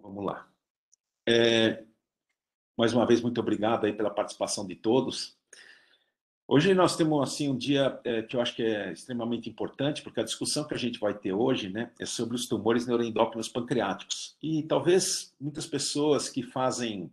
Vamos lá. Mais uma vez, muito obrigado aí pela participação de todos. Hoje nós temos assim um dia que eu acho que é extremamente importante, porque a discussão que a gente vai ter hoje, né, é sobre os tumores neuroendócrinos pancreáticos. E talvez muitas pessoas que fazem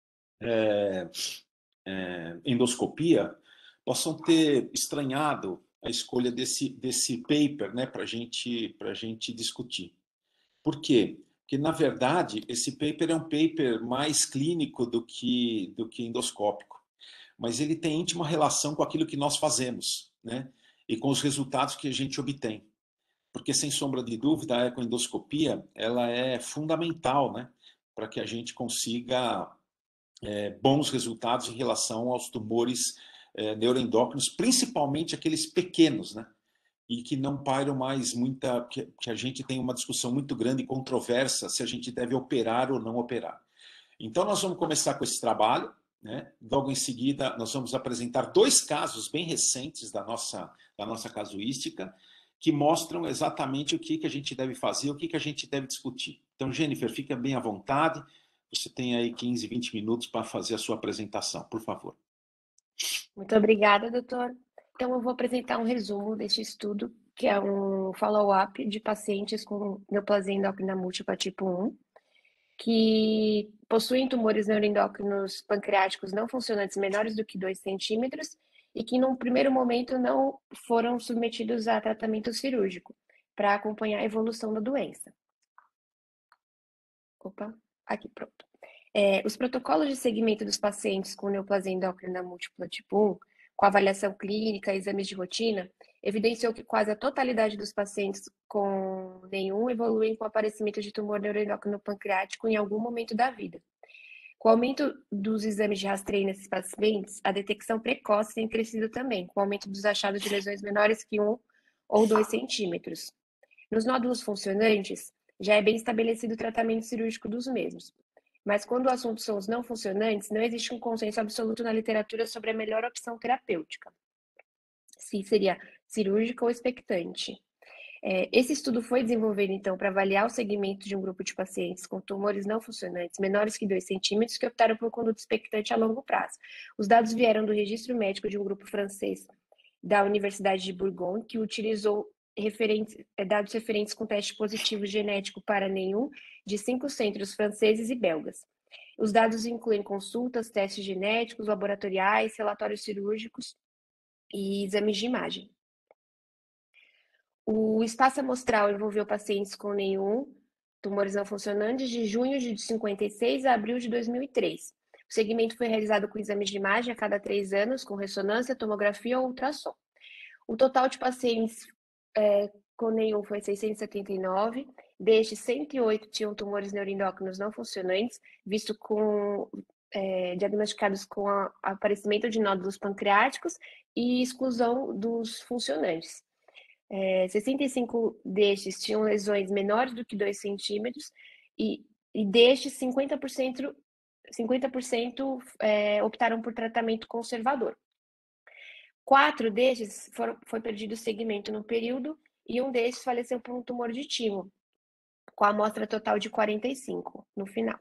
endoscopia possam ter estranhado a escolha desse paper, né, para gente discutir. Por quê? Porque, na verdade, esse paper é um paper mais clínico do que endoscópico, mas ele tem íntima relação com aquilo que nós fazemos, né? E com os resultados que a gente obtém. Porque, sem sombra de dúvida, a ecoendoscopia ela é fundamental, né? Para que a gente consiga bons resultados em relação aos tumores neuroendócrinos, principalmente aqueles pequenos, né? E que não pairam mais muita, que a gente tem uma discussão muito grande e controversa se a gente deve operar ou não operar. Então, nós vamos começar com esse trabalho, né? Logo em seguida, nós vamos apresentar dois casos bem recentes da nossa casuística, que mostram exatamente o que a gente deve fazer, o que a gente deve discutir. Então, Jennifer, fica bem à vontade, você tem aí 15, 20 minutos para fazer a sua apresentação, por favor. Muito obrigada, doutor. Então, eu vou apresentar um resumo deste estudo, que é um follow-up de pacientes com neoplasia endócrina múltipla tipo 1, que possuem tumores neuroendócrinos pancreáticos não funcionantes menores do que 2 centímetros e que, num primeiro momento, não foram submetidos a tratamento cirúrgico para acompanhar a evolução da doença. Opa, aqui, pronto. Os protocolos de segmento dos pacientes com neoplasia endócrina múltipla tipo 1, com avaliação clínica e exames de rotina, evidenciou que quase a totalidade dos pacientes com nenhum evoluem com aparecimento de tumor neuroendócrino pancreático em algum momento da vida. Com o aumento dos exames de rastreio nesses pacientes, a detecção precoce tem crescido também, com o aumento dos achados de lesões menores que 1 ou 2 centímetros. Nos nódulos funcionantes, já é bem estabelecido o tratamento cirúrgico dos mesmos. Mas quando o assunto são os não funcionantes, não existe um consenso absoluto na literatura sobre a melhor opção terapêutica, se seria cirúrgica ou expectante. Esse estudo foi desenvolvido, então, para avaliar o segmento de um grupo de pacientes com tumores não funcionantes menores que 2 centímetros que optaram por conduta expectante a longo prazo. Os dados vieram do registro médico de um grupo francês da Universidade de Bourgogne, que utilizou dados referentes com teste positivo genético para nenhum de 5 centros franceses e belgas. Os dados incluem consultas, testes genéticos, laboratoriais, relatórios cirúrgicos e exames de imagem. O espaço amostral envolveu pacientes com nenhum tumores não funcionantes de junho de 56 a abril de 2003. O segmento foi realizado com exames de imagem a cada 3 anos, com ressonância, tomografia ou ultrassom. O total de pacientes com nenhum foi 679, destes 108 tinham tumores neuroendócrinos não funcionantes, diagnosticados com aparecimento de nódulos pancreáticos e exclusão dos funcionantes. 65 destes tinham lesões menores do que 2 centímetros e destes 50% optaram por tratamento conservador. 4 destes foi perdido o segmento no período e um destes faleceu por um tumor de timo, com a amostra total de 45 no final.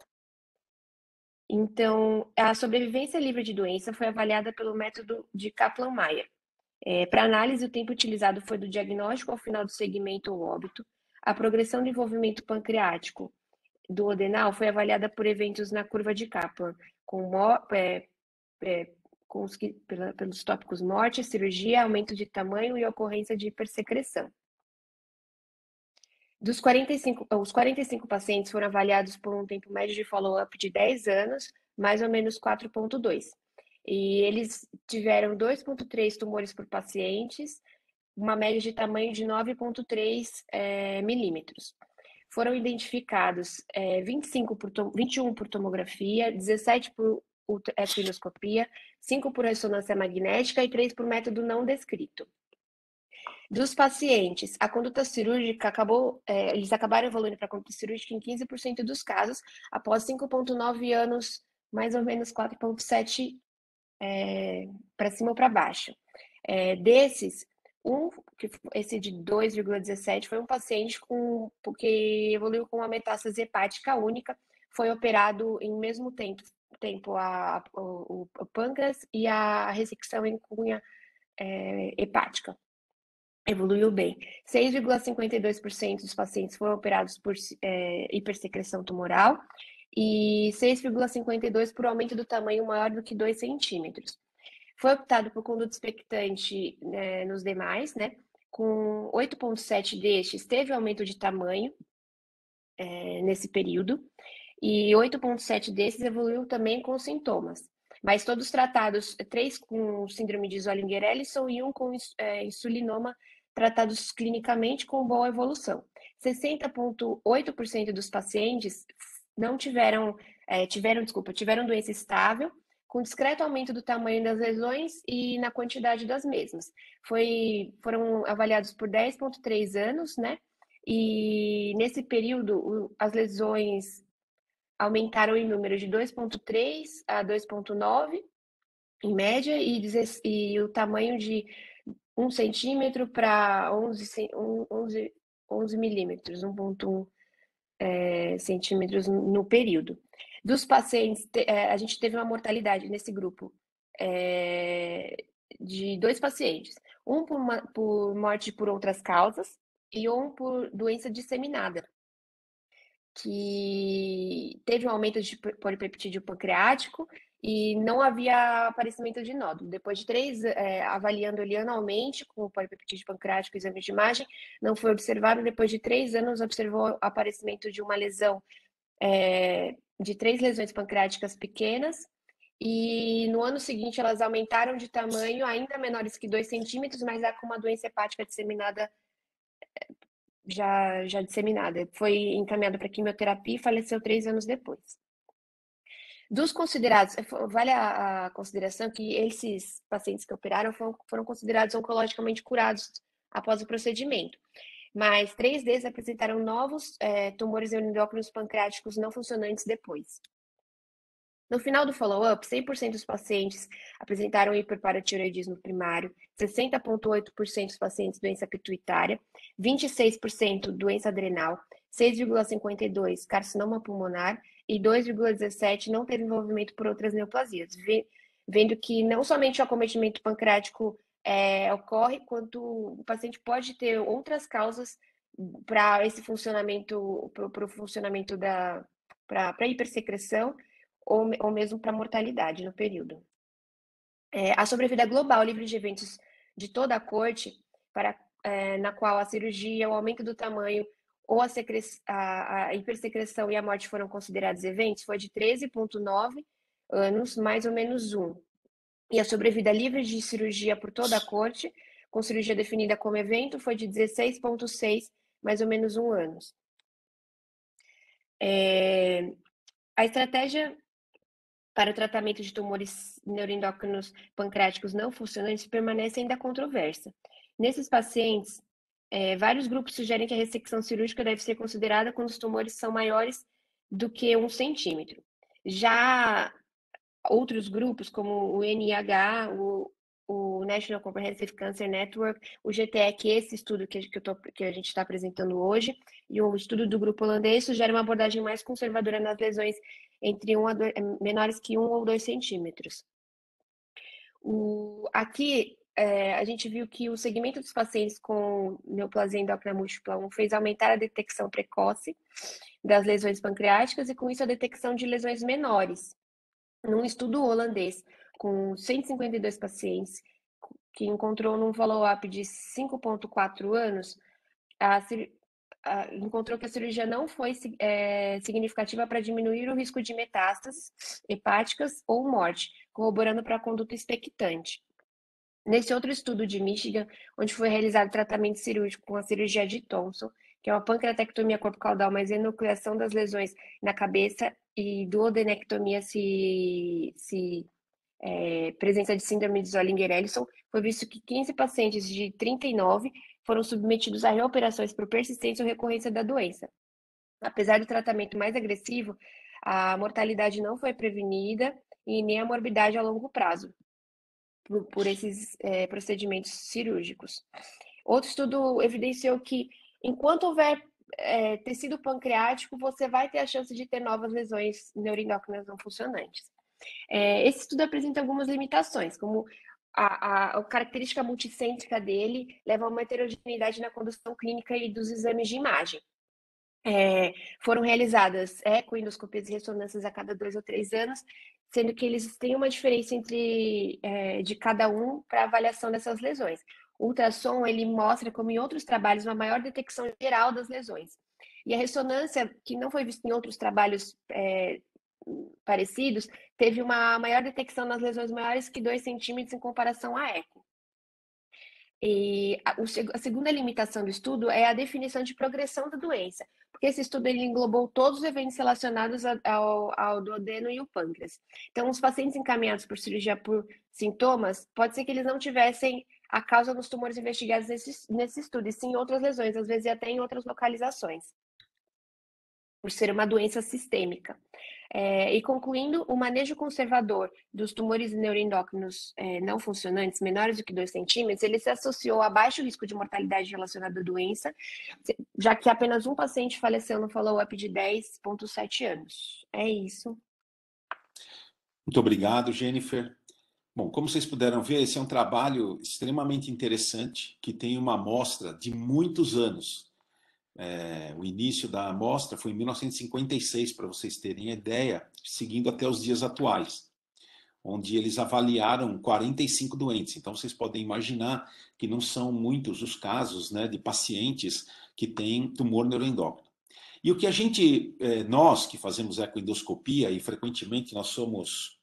Então, a sobrevivência livre de doença foi avaliada pelo método de Kaplan-Meier. Para análise, o tempo utilizado foi do diagnóstico ao final do segmento ou óbito. A progressão de envolvimento pancreático do adenal foi avaliada por eventos na curva de Kaplan, pelos tópicos morte, cirurgia, aumento de tamanho e ocorrência de hipersecreção. Os 45 pacientes foram avaliados por um tempo médio de follow-up de 10 anos, mais ou menos 4,2. E eles tiveram 2,3 tumores por pacientes, uma média de tamanho de 9,3 milímetros. Foram identificados 21 por tomografia, 17 por ecoendoscopia, 5 por ressonância magnética e 3 por método não descrito. Dos pacientes, a conduta cirúrgica eles acabaram evoluindo para a conduta cirúrgica em 15% dos casos, após 5,9 anos, mais ou menos 4,7 para cima ou para baixo. Desses, esse de 2,17 foi um paciente que evoluiu com uma metástase hepática única, foi operado em mesmo tempo o pâncreas e a ressecção em cunha hepática. Evoluiu bem. 6,52% dos pacientes foram operados por hipersecreção tumoral e 6,52% por aumento do tamanho maior do que 2 centímetros. Foi optado por conduta expectante nos demais, né? Com 8,7 destes teve aumento de tamanho nesse período, e 8,7 desses evoluiu também com sintomas. Mas todos tratados, 3 com síndrome de Zollinger-Ellison e 1 com insulinoma, tratados clinicamente com boa evolução. 60,8% dos pacientes não tiveram doença estável, com discreto aumento do tamanho das lesões e na quantidade das mesmas. Foram avaliados por 10,3 anos, né? E nesse período, as lesões aumentaram em número de 2,3 a 2,9, em média, e o tamanho de 1 centímetro para 11 milímetros, 1,1 centímetros no período. Dos pacientes, a gente teve uma mortalidade nesse grupo de 2 pacientes, um por morte por outras causas e um por doença disseminada, que teve um aumento de polipeptídeo pancreático e não havia aparecimento de nódulo. Depois de 3, avaliando ele anualmente com o polipeptídeo pancreático e exame de imagem, não foi observado. Depois de 3 anos, observou aparecimento de uma lesão, de 3 lesões pancreáticas pequenas, e no ano seguinte elas aumentaram de tamanho, ainda menores que 2 centímetros, mas com uma doença hepática disseminada, já disseminada. Foi encaminhado para quimioterapia e faleceu 3 anos depois. Dos considerados, vale a consideração que esses pacientes que operaram foram considerados oncologicamente curados após o procedimento, mas 3 deles apresentaram novos tumores endócrinos pancreáticos não funcionantes depois. No final do follow-up, 100% dos pacientes apresentaram hiperparatiroidismo primário, 60,8% dos pacientes doença pituitária, 26% doença adrenal, 6,52% carcinoma pulmonar e 2,17% não teve envolvimento por outras neoplasias, vendo que não somente o acometimento pancreático ocorre, quanto o paciente pode ter outras causas para esse funcionamento, para o funcionamento para a hipersecreção, ou mesmo para mortalidade no período. A sobrevida global livre de eventos de toda a corte, na qual a cirurgia, o aumento do tamanho ou a hipersecreção e a morte foram considerados eventos, foi de 13,9 anos, mais ou menos 1. E a sobrevida livre de cirurgia por toda a corte, com cirurgia definida como evento, foi de 16,6, mais ou menos 1 ano. A estratégia para o tratamento de tumores neuroendócrinos pancreáticos não funcionantes permanece ainda controversa. Nesses pacientes, vários grupos sugerem que a ressecção cirúrgica deve ser considerada quando os tumores são maiores do que 1 centímetro. Já outros grupos, como o NIH, o National Comprehensive Cancer Network, o GTEC, esse estudo que a gente está apresentando hoje, e o estudo do grupo holandês sugere uma abordagem mais conservadora nas lesões entre menores que 1 ou 2 centímetros. Aqui, a gente viu que o segmento dos pacientes com neoplasia endócrina múltipla 1 fez aumentar a detecção precoce das lesões pancreáticas e, com isso, a detecção de lesões menores. Num estudo holandês com 152 pacientes, que encontrou num follow-up de 5,4 anos, encontrou que a cirurgia não foi significativa para diminuir o risco de metástases hepáticas ou morte, corroborando para a conduta expectante. Nesse outro estudo de Michigan, onde foi realizado tratamento cirúrgico com a cirurgia de Thompson, que é uma pancreatectomia corpo caudal, mas enucleação das lesões na cabeça e duodenectomia presença de síndrome de Zollinger-Ellison, foi visto que 15 pacientes de 39 foram submetidos a reoperações por persistência ou recorrência da doença. Apesar do tratamento mais agressivo, a mortalidade não foi prevenida e nem a morbidade a longo prazo por esses procedimentos cirúrgicos. Outro estudo evidenciou que, enquanto houver tecido pancreático, você vai ter a chance de ter novas lesões neuroendócrinas não funcionantes. Esse estudo apresenta algumas limitações, como a característica multicêntrica dele leva a uma heterogeneidade na condução clínica e dos exames de imagem. Foram realizadas ecoendoscopias e ressonâncias a cada 2 ou 3 anos, sendo que eles têm uma diferença de cada um para avaliação dessas lesões. O ultrassom, ele mostra, como em outros trabalhos, uma maior detecção geral das lesões. E a ressonância, que não foi vista em outros trabalhos parecidos, teve uma maior detecção nas lesões maiores que 2 centímetros em comparação à eco. E a segunda limitação do estudo é a definição de progressão da doença, porque esse estudo ele englobou todos os eventos relacionados ao duodeno e o pâncreas. Então, os pacientes encaminhados por cirurgia por sintomas, pode ser que eles não tivessem a causa dos tumores investigados nesse estudo, e sim outras lesões, às vezes até em outras localizações, por ser uma doença sistêmica. E concluindo, o manejo conservador dos tumores neuroendócrinos não funcionantes, menores do que 2 centímetros, ele se associou a baixo risco de mortalidade relacionada à doença, já que apenas um paciente faleceu no follow-up de 10,7 anos. É isso. Muito obrigado, Jennifer. Bom, como vocês puderam ver, esse é um trabalho extremamente interessante, que tem uma amostra de muitos anos. O início da amostra foi em 1956, para vocês terem ideia, seguindo até os dias atuais, onde eles avaliaram 45 doentes. Então, vocês podem imaginar que não são muitos os casos, né, de pacientes que têm tumor neuroendócrino. E o que a gente, nós que fazemos ecoendoscopia, e frequentemente nós somos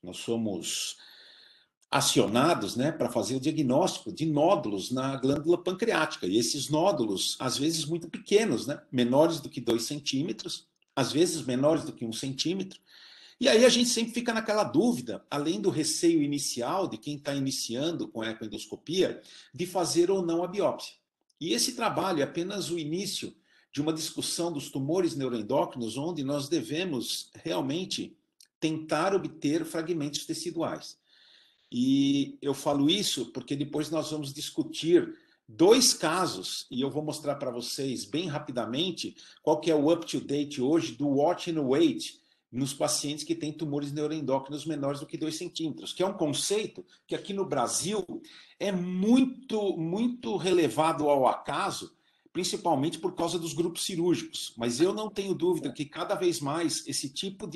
acionados, né, para fazer o diagnóstico de nódulos na glândula pancreática. E esses nódulos, às vezes, muito pequenos, né, menores do que 2 centímetros, às vezes menores do que 1 centímetro. E aí a gente sempre fica naquela dúvida, além do receio inicial de quem está iniciando com a ecoendoscopia, de fazer ou não a biópsia. E esse trabalho é apenas o início de uma discussão dos tumores neuroendócrinos, onde nós devemos realmente tentar obter fragmentos teciduais. E eu falo isso porque depois nós vamos discutir 2 casos, e eu vou mostrar para vocês bem rapidamente qual que é o up-to-date hoje do watch and wait nos pacientes que têm tumores neuroendócrinos menores do que 2 centímetros, que é um conceito que aqui no Brasil é muito relevado ao acaso, principalmente por causa dos grupos cirúrgicos. Mas eu não tenho dúvida que cada vez mais esse tipo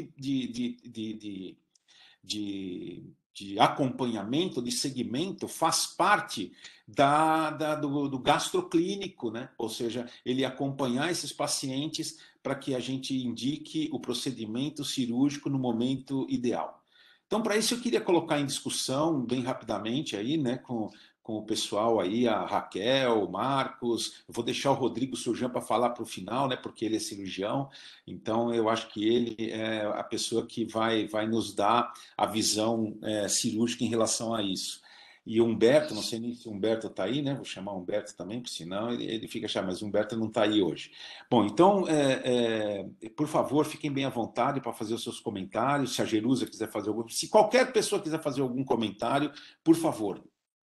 de acompanhamento, de segmento, faz parte do gastroclínico, né? Ou seja, ele acompanhar esses pacientes para que a gente indique o procedimento cirúrgico no momento ideal. Então, para isso, eu queria colocar em discussão, bem rapidamente, aí, né, com o pessoal aí, a Raquel, o Marcos. Eu vou deixar o Rodrigo Surjan para falar para o final, né, porque ele é cirurgião. Então, eu acho que ele é a pessoa que vai nos dar a visão cirúrgica em relação a isso. E o Humberto, não sei nem se o Humberto está aí, né? Vou chamar o Humberto também, porque senão ele fica chamando, mas o Humberto não está aí hoje. Bom, então, por favor, fiquem bem à vontade para fazer os seus comentários. Se a Jerusa quiser fazer algum. Se qualquer pessoa quiser fazer algum comentário, por favor.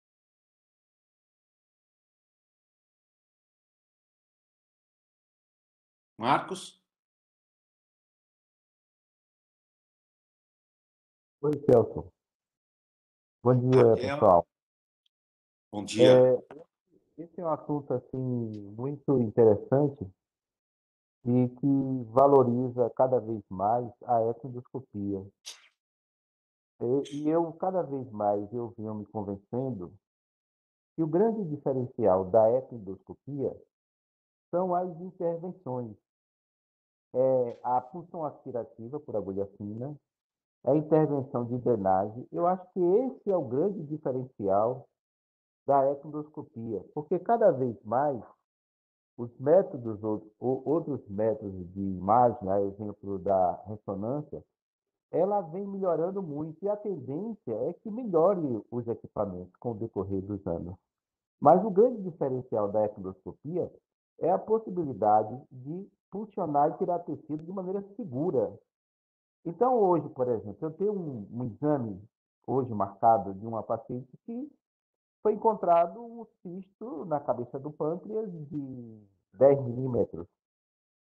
Marcos? Oi, Celso. Bom dia, Raquel? pessoal. Bom dia. Esse é um assunto assim muito interessante e que valoriza cada vez mais a ecoendoscopia. E eu cada vez mais eu venho me convencendo que o grande diferencial da ecoendoscopia são as intervenções. A punção aspirativa por agulha fina, a intervenção de drenagem. Eu acho que esse é o grande diferencial da ecoendoscopia, porque cada vez mais os métodos, outros métodos de imagem, a exemplo da ressonância, ela vem melhorando muito e a tendência é que melhore os equipamentos com o decorrer dos anos. Mas o grande diferencial da ecoendoscopia é a possibilidade de funcionar e tirar tecido de maneira segura. Então, hoje, por exemplo, eu tenho um exame hoje marcado de uma paciente que foi encontrado um cisto na cabeça do pâncreas de 10 milímetros.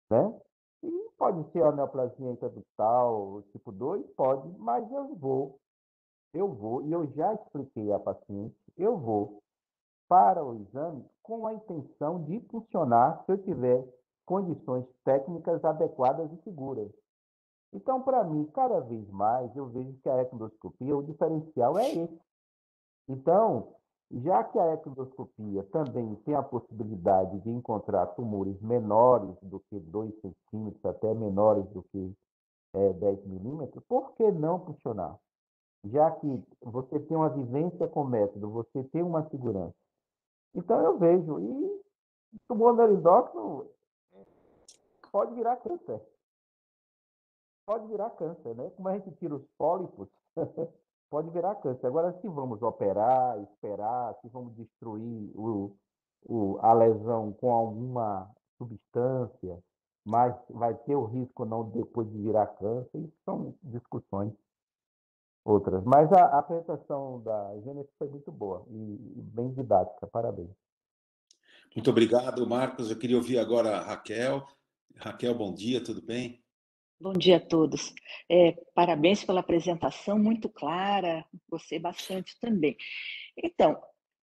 né? E pode ser a neoplasia intraductal tipo 2, pode, mas e eu já expliquei à paciente, eu vou para o exame com a intenção de funcionar se eu tiver condições técnicas adequadas e seguras. Então, para mim, cada vez mais, eu vejo que a econdoscopia, o diferencial é esse. Então, já que a econdoscopia também tem a possibilidade de encontrar tumores menores do que 2 centímetros, até menores do que 10 milímetros, por que não funcionar? Já que você tem uma vivência com o método, você tem uma segurança. Então, eu vejo, e tumor neuroendócrino pode virar câncer. Pode virar câncer, né? Como a gente tira os pólipos, pode virar câncer. Agora, se vamos operar, esperar, se vamos destruir a lesão com alguma substância, mas vai ter o risco ou não depois de virar câncer, isso são discussões outras. Mas a apresentação da Gênesis foi muito boa e bem didática. Parabéns. Muito obrigado, Marcos. Eu queria ouvir agora a Raquel. Raquel, bom dia, tudo bem? Bom dia a todos. Parabéns pela apresentação, muito clara, gostei bastante também. Então,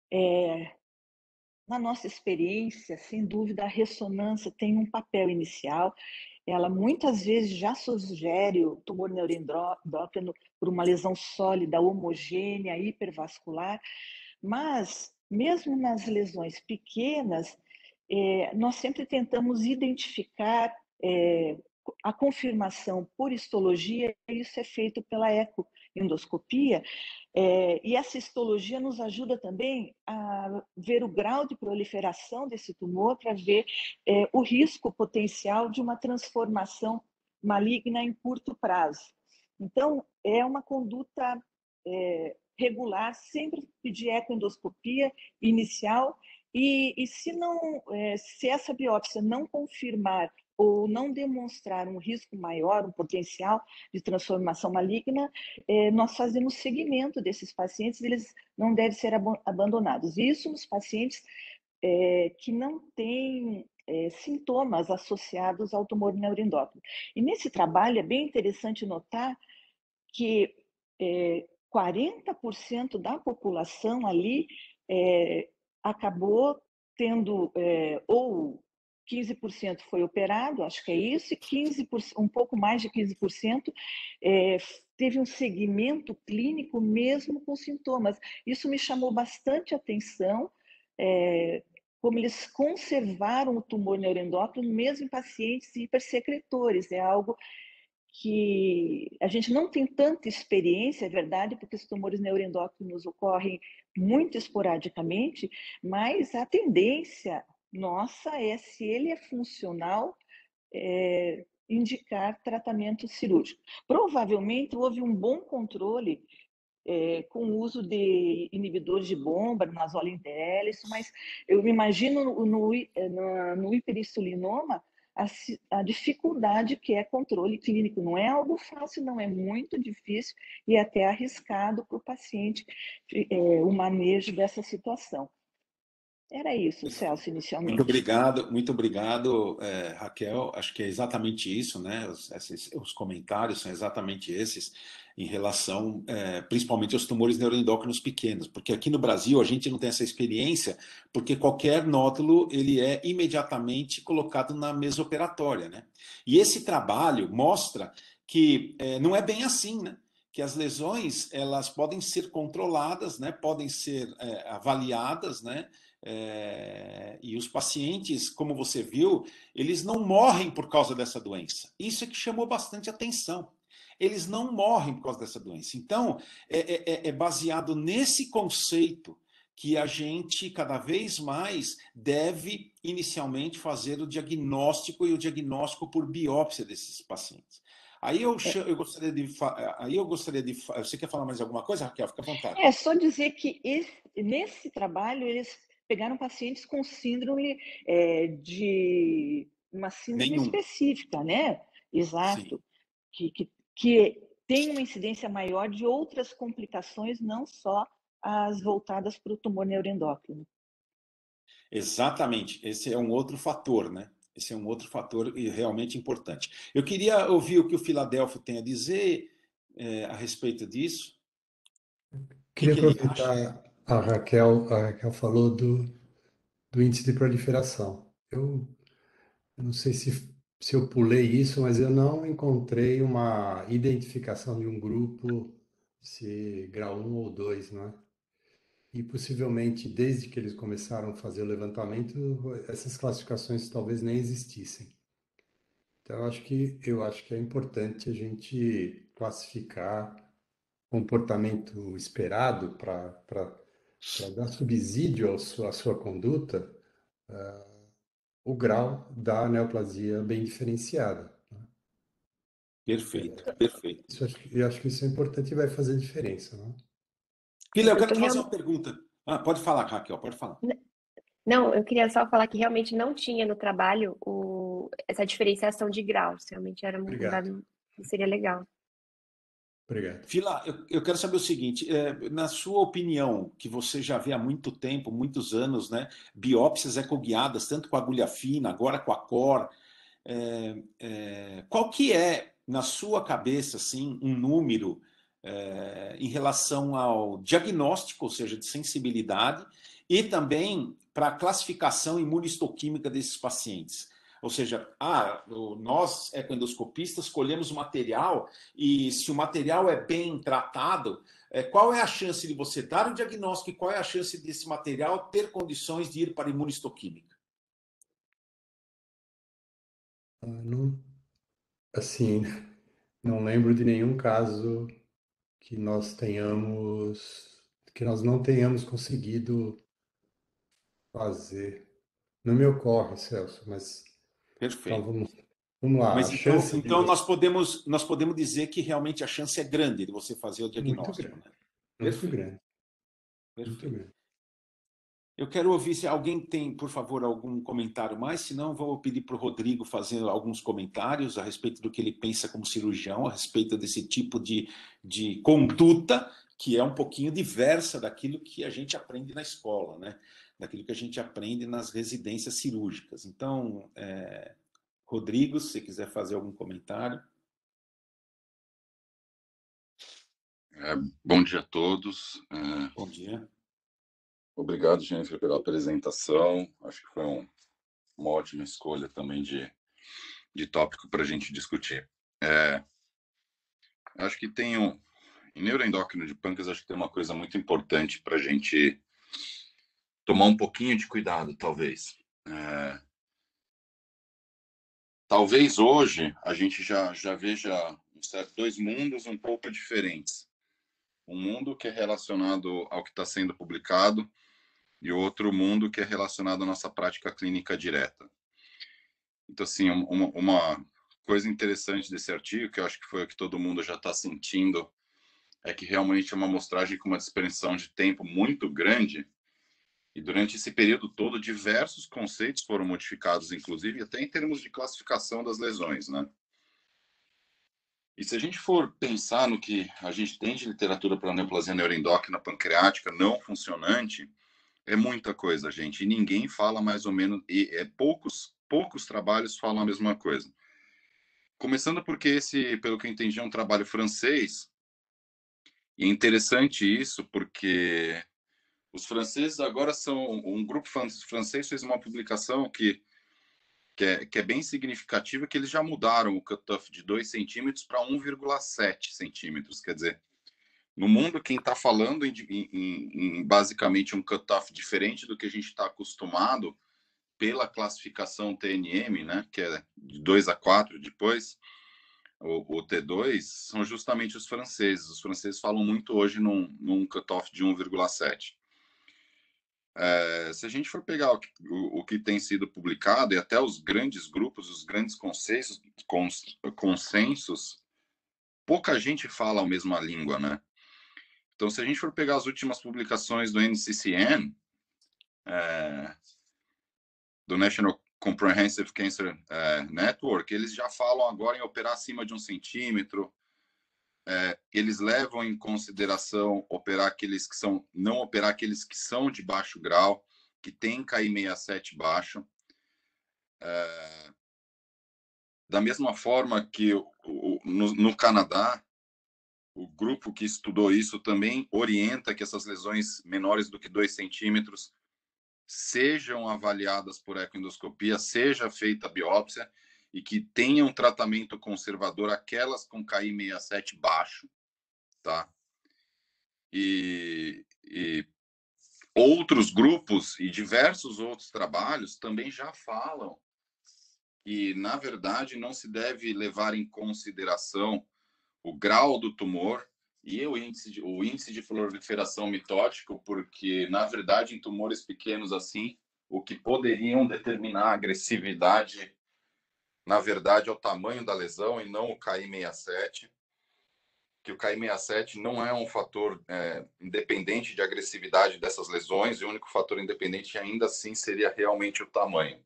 na nossa experiência, sem dúvida, a ressonância tem um papel inicial. Ela muitas vezes já sugere o tumor neuroendócrino por uma lesão sólida, homogênea, hipervascular, mas mesmo nas lesões pequenas, nós sempre tentamos identificar a confirmação por histologia, isso é feito pela ecoendoscopia, e essa histologia nos ajuda também a ver o grau de proliferação desse tumor, para ver o risco potencial de uma transformação maligna em curto prazo. Então, é uma conduta regular, sempre pedir ecoendoscopia inicial, e se essa biópsia não confirmar ou não demonstrar um risco maior, um potencial de transformação maligna, nós fazemos seguimento desses pacientes, eles não devem ser abandonados. Isso nos pacientes que não têm sintomas associados ao tumor neuroendócrino. E nesse trabalho é bem interessante notar que 40% da população ali acabou tendo, ou 15% foi operado, acho que é isso, e 15%, um pouco mais de 15% teve um segmento clínico mesmo com sintomas. Isso me chamou bastante atenção, como eles conservaram o tumor neuroendócrino mesmo em pacientes hipersecretores. É algo que a gente não tem tanta experiência, é verdade, porque os tumores neuroendócrinos ocorrem muito esporadicamente, mas a tendência nossa é, se ele é funcional, indicar tratamento cirúrgico. Provavelmente houve um bom controle com o uso de inibidores de bomba, nasolindelix, mas eu me imagino no hiperinsulinoma a dificuldade que é controle clínico. Não é algo fácil, não, é muito difícil e até arriscado para o paciente o manejo dessa situação. Era isso, Celso, inicialmente. Muito obrigado, Raquel. Acho que é exatamente isso, né? Os comentários são exatamente esses em relação, principalmente aos tumores neuroendócrinos pequenos, porque aqui no Brasil a gente não tem essa experiência, porque qualquer nódulo ele é imediatamente colocado na mesa operatória, né? E esse trabalho mostra que não é bem assim, né? Que as lesões elas podem ser controladas, né? Podem ser avaliadas, né? E os pacientes, como você viu, eles não morrem por causa dessa doença. Isso é que chamou bastante atenção. Eles não morrem por causa dessa doença. Então, é baseado nesse conceito que a gente, cada vez mais, deve inicialmente fazer o diagnóstico e o diagnóstico por biópsia desses pacientes. Aí eu gostaria de. Você quer falar mais alguma coisa, Raquel? Fica à vontade. É só dizer que nesse trabalho eles pegaram pacientes com síndrome de uma síndrome específica, né? Exato. Que tem uma incidência maior de outras complicações, não só as voltadas para o tumor neuroendócrino. Exatamente, esse é um outro fator, né? Esse é um outro fator realmente importante. Eu queria ouvir o que o Filadélfio tem a dizer a respeito disso. Queria Que ele acha? aproveitar, a Raquel falou do índice de proliferação. Eu não sei se eu pulei isso, mas eu não encontrei uma identificação de um grupo, se grau 1 ou 2, não é? E possivelmente, desde que eles começaram a fazer o levantamento, essas classificações talvez nem existissem. Então, eu acho que é importante a gente classificar comportamento esperado para dar subsídio à sua conduta, o grau da neoplasia bem diferenciada. Perfeito, perfeito. Eu acho que isso é importante e vai fazer diferença, não? Filha, eu quero te fazer realmente. uma pergunta. Pode falar, Raquel, pode falar. Não, eu queria só falar que realmente não tinha no trabalho essa diferenciação de graus. Realmente era um Obrigado. dado que seria legal. Obrigado. Fila, eu quero saber o seguinte, na sua opinião, que você já vê há muito tempo, muitos anos, né, biópsias ecoguiadas, tanto com agulha fina, agora com a COR, qual que é, na sua cabeça, assim, um número em relação ao diagnóstico, ou seja, de sensibilidade, e também para a classificação imunistoquímica desses pacientes? Ou seja, nós, ecoendoscopistas, escolhemos o material e se o material é bem tratado, qual é a chance de você dar o diagnóstico e qual é a chance desse material ter condições de ir para a imunistoquímica? Não, assim, não lembro de nenhum caso que que nós não tenhamos conseguido fazer. Não me ocorre, Celso, mas então Perfeito. vamos lá. A Mas então, chance de então você... nós podemos dizer que realmente a chance é grande de você fazer o Muito diagnóstico, grande, né? muito Perfeito, grande, muito perfeito. grande. Eu quero ouvir se alguém tem, por favor, algum comentário mais, senão vou pedir para o Rodrigo fazer alguns comentários a respeito do que ele pensa como cirurgião, a respeito desse tipo de conduta, que é um pouquinho diversa daquilo que a gente aprende na escola, né? Daquilo que a gente aprende nas residências cirúrgicas. Então, Rodrigo, se você quiser fazer algum comentário. Bom dia a todos. Bom dia. Obrigado, Jennifer, pela apresentação. Acho que foi uma ótima escolha também de tópico para a gente discutir. Acho que em neuroendócrino de pâncreas, acho que tem uma coisa muito importante para a gente tomar um pouquinho de cuidado, talvez. Talvez hoje a gente já veja dois mundos um pouco diferentes. Um mundo que é relacionado ao que está sendo publicado e outro mundo que é relacionado à nossa prática clínica direta. Então, assim, uma coisa interessante desse artigo, que eu acho que foi o que todo mundo já está sentindo, é que realmente é uma amostragem com uma dispersão de tempo muito grande, e durante esse período todo, diversos conceitos foram modificados, inclusive até em termos de classificação das lesões, né? E se a gente for pensar no que a gente tem de literatura para neoplasia neuroendócrina pancreática não funcionante, é muita coisa, gente. E ninguém fala mais ou menos, poucos trabalhos falam a mesma coisa. Começando porque esse, pelo que eu entendi, é um trabalho francês. E é interessante isso porque os franceses agora um grupo francês fez uma publicação que é bem significativa, que eles já mudaram o cutoff de 2 centímetros para 1,7 centímetros. Quer dizer, no mundo, quem está falando em basicamente um cutoff diferente do que a gente está acostumado pela classificação TNM, né, que é de 2 a 4 depois, o T2, são justamente os franceses. Os franceses falam muito hoje num cutoff de 1,7. Se a gente for pegar o que tem sido publicado, e até os grandes grupos, os grandes consensos, pouca gente fala a mesma língua, né? Então, se a gente for pegar as últimas publicações do NCCN, do National Comprehensive Cancer Network, eles já falam agora em operar acima de 1 centímetro. Eles levam em consideração não operar aqueles que são de baixo grau, que tem KI67 baixo. Da mesma forma que no Canadá, o grupo que estudou isso também orienta que essas lesões menores do que 2 centímetros sejam avaliadas por ecoendoscopia, seja feita a biópsia e que tenham tratamento conservador aquelas com KI67 baixo, tá? E outros grupos e diversos outros trabalhos também já falam que, na verdade, não se deve levar em consideração o grau do tumor e o índice de proliferação mitótico, porque, na verdade, em tumores pequenos assim, o que poderiam determinar a agressividade, na verdade, é o tamanho da lesão e não o KI67, que o KI67 não é um fator independente de agressividade dessas lesões, e o único fator independente ainda assim seria realmente o tamanho.